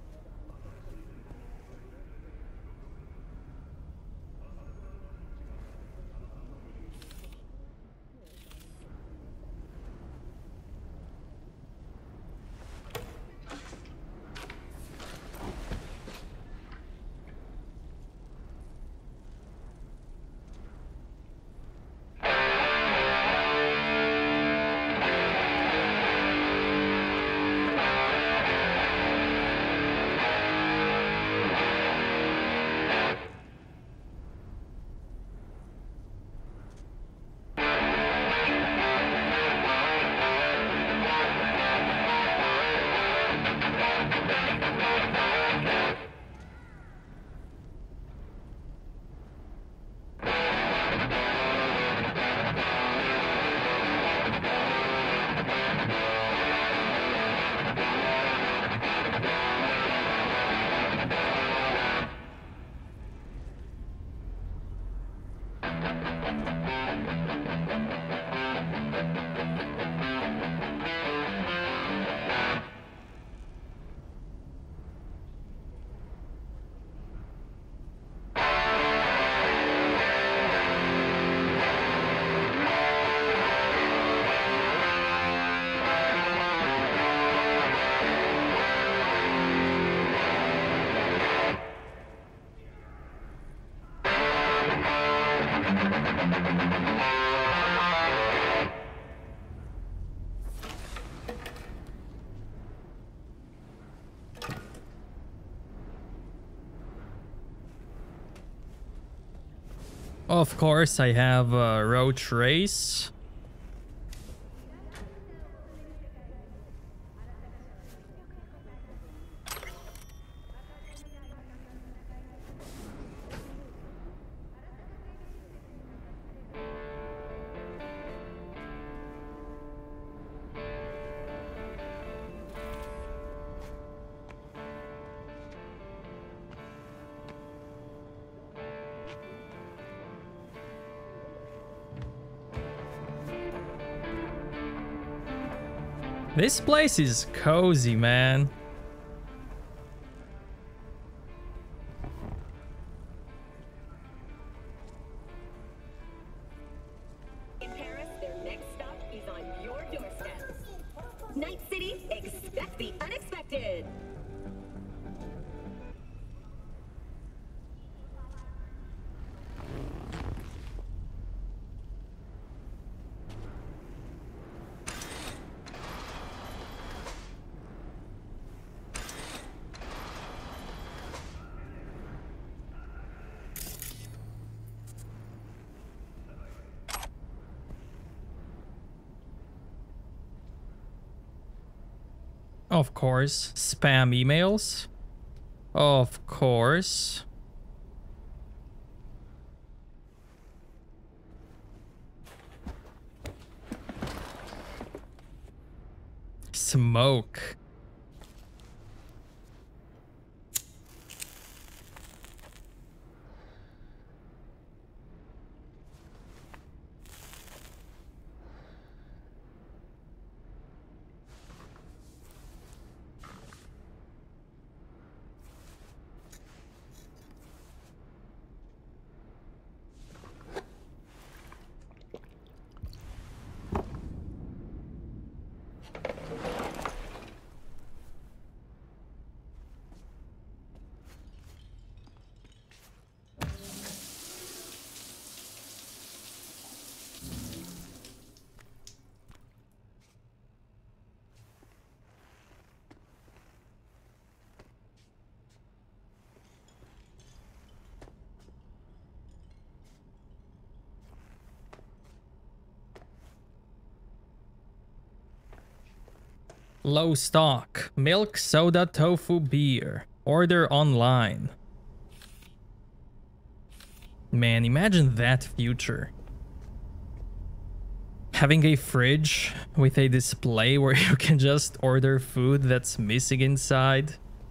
Of course, I have a road race. This place is cozy, man. In Paris, their next stop is on your doorstep. Night City, expect the unexpected. Of course. Spam emails. Of course. Smoke. Low stock. Milk, soda, tofu, beer. Order online. Man, imagine that future. Having a fridge with a display where you can just order food that's missing inside.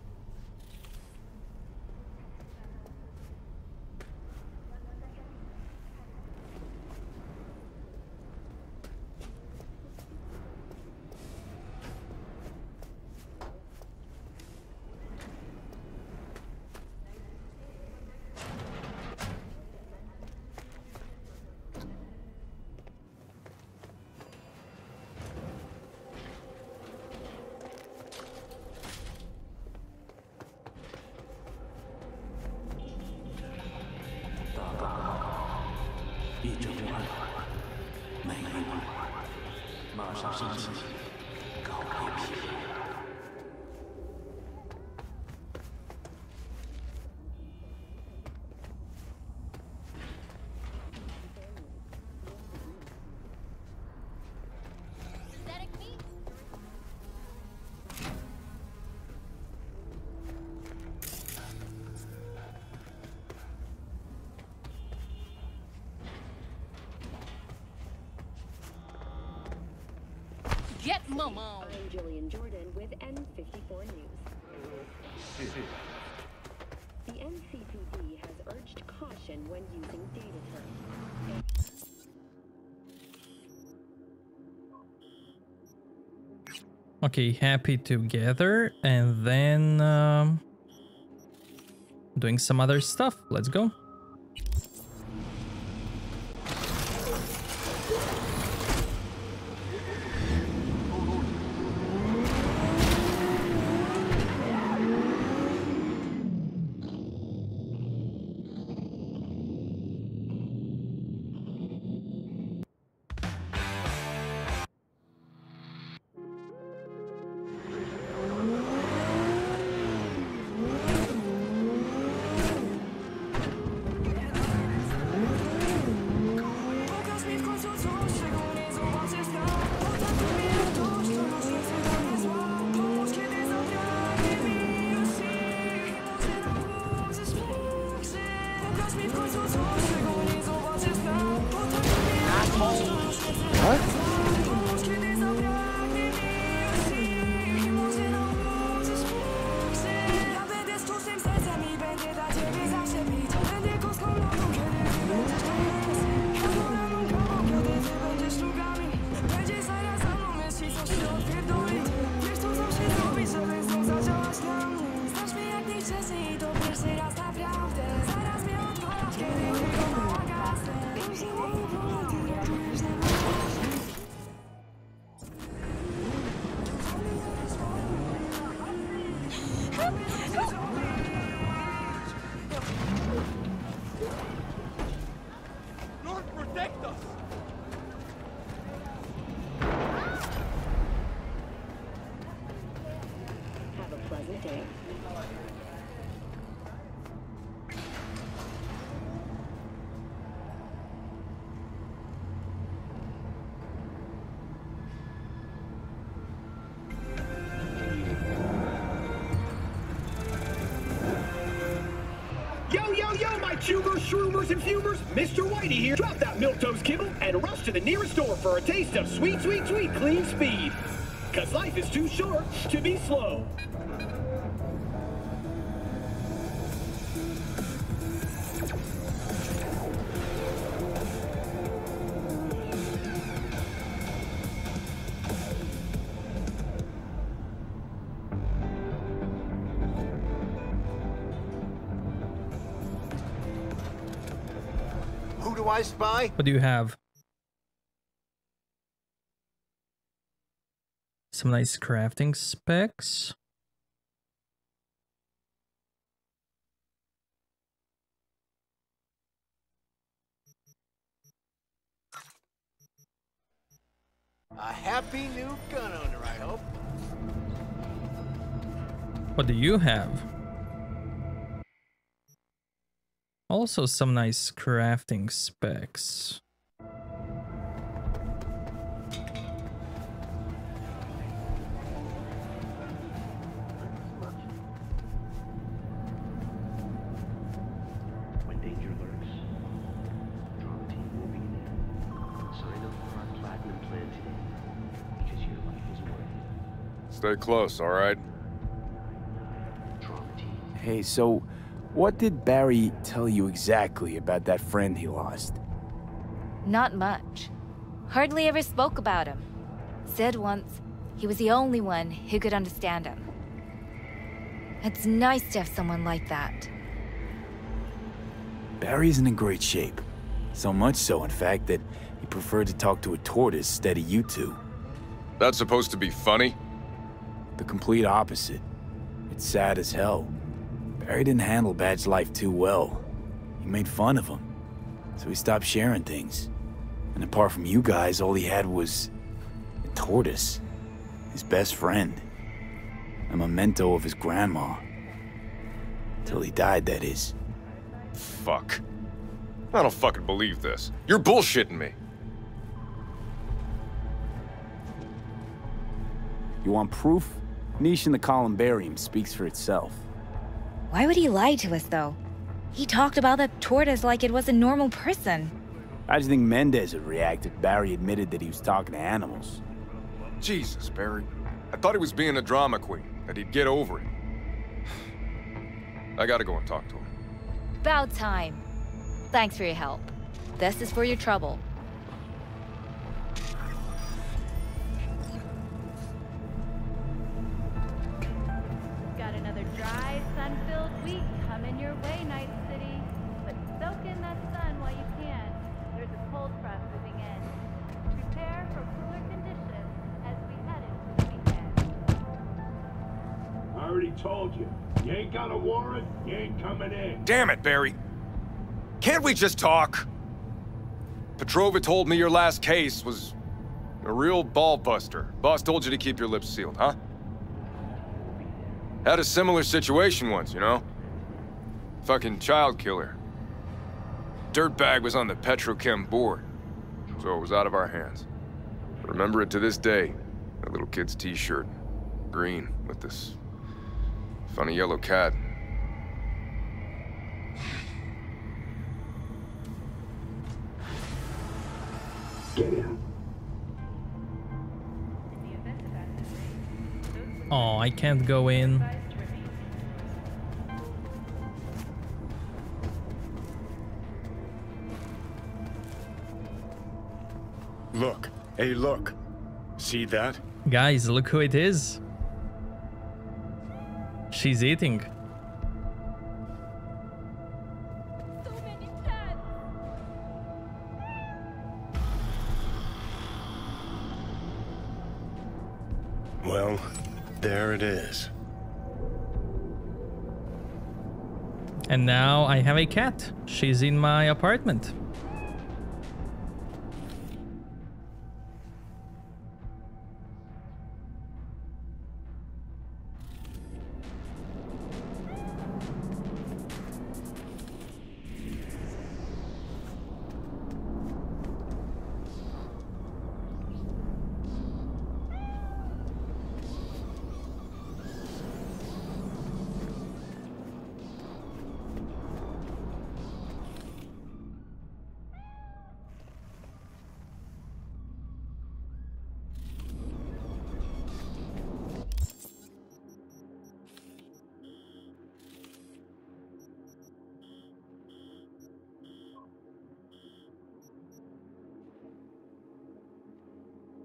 Get Momo! I'm Jillian Jordan with N fifty-four News. The N C P D has urged caution when using data terms. Okay, happy together, and then um, doing some other stuff. Let's go. Będzie zaraz za mną, jeśli coś się odpierdoli. day. Yo, yo, yo, my tubers, shroomers, and fumers! Mister Whitey here. Drop that milquetoast kibble and rush to the nearest store for a taste of sweet, sweet, sweet clean speed. Cause life is too short to be slow. Who do I spy? What do you have? Some nice crafting specs. A happy new gun owner, I hope. What do you have? Also some nice crafting specs. When danger lurks, drama team will be there. Sign up for our platinum plan today, because your life is worth it. Stay close, all right? Hey, so what did Barry tell you exactly about that friend he lost? Not much. Hardly ever spoke about him. Said once he was the only one who could understand him. It's nice to have someone like that. Barry isn't in great shape. So much so, in fact, that he preferred to talk to a tortoise instead of you two. That's supposed to be funny? The complete opposite. It's sad as hell. Barry didn't handle Bad's life too well. He made fun of him, so he stopped sharing things. And apart from you guys, all he had was a tortoise. His best friend. A memento of his grandma. Till he died, that is. Fuck. I don't fucking believe this. You're bullshitting me. You want proof? Niche in the columbarium speaks for itself. Why would he lie to us, though? He talked about the tortoise like it was a normal person. How do you think Mendez would react if Barry admitted that he was talking to animals? Jesus, Barry. I thought he was being a drama queen, that he'd get over it. I gotta go and talk to him. About time. Thanks for your help. This is for your trouble. Got another dry, sun-filled week coming your way, Night City. But soak in that sun while you can. There's a cold front moving in. Prepare for cooler conditions as we head into the weekend. I already told you. You ain't got a warrant, you ain't coming in. Damn it, Barry. Can't we just talk? Petrova told me your last case was a real ball buster. Boss told you to keep your lips sealed, huh? Had a similar situation once, you know? Fucking child killer. Dirtbag was on the Petrochem board, so it was out of our hands. Remember it to this day. That little kid's t-shirt. Green, with this funny yellow cat. Oh, I can't go in. Look. Hey, look. See that? Guys, look who it is. She's eating. Well, there it is. And now I have a cat. She's in my apartment.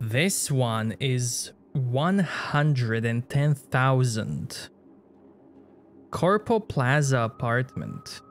This one is one hundred ten thousand. Corpo Plaza apartment.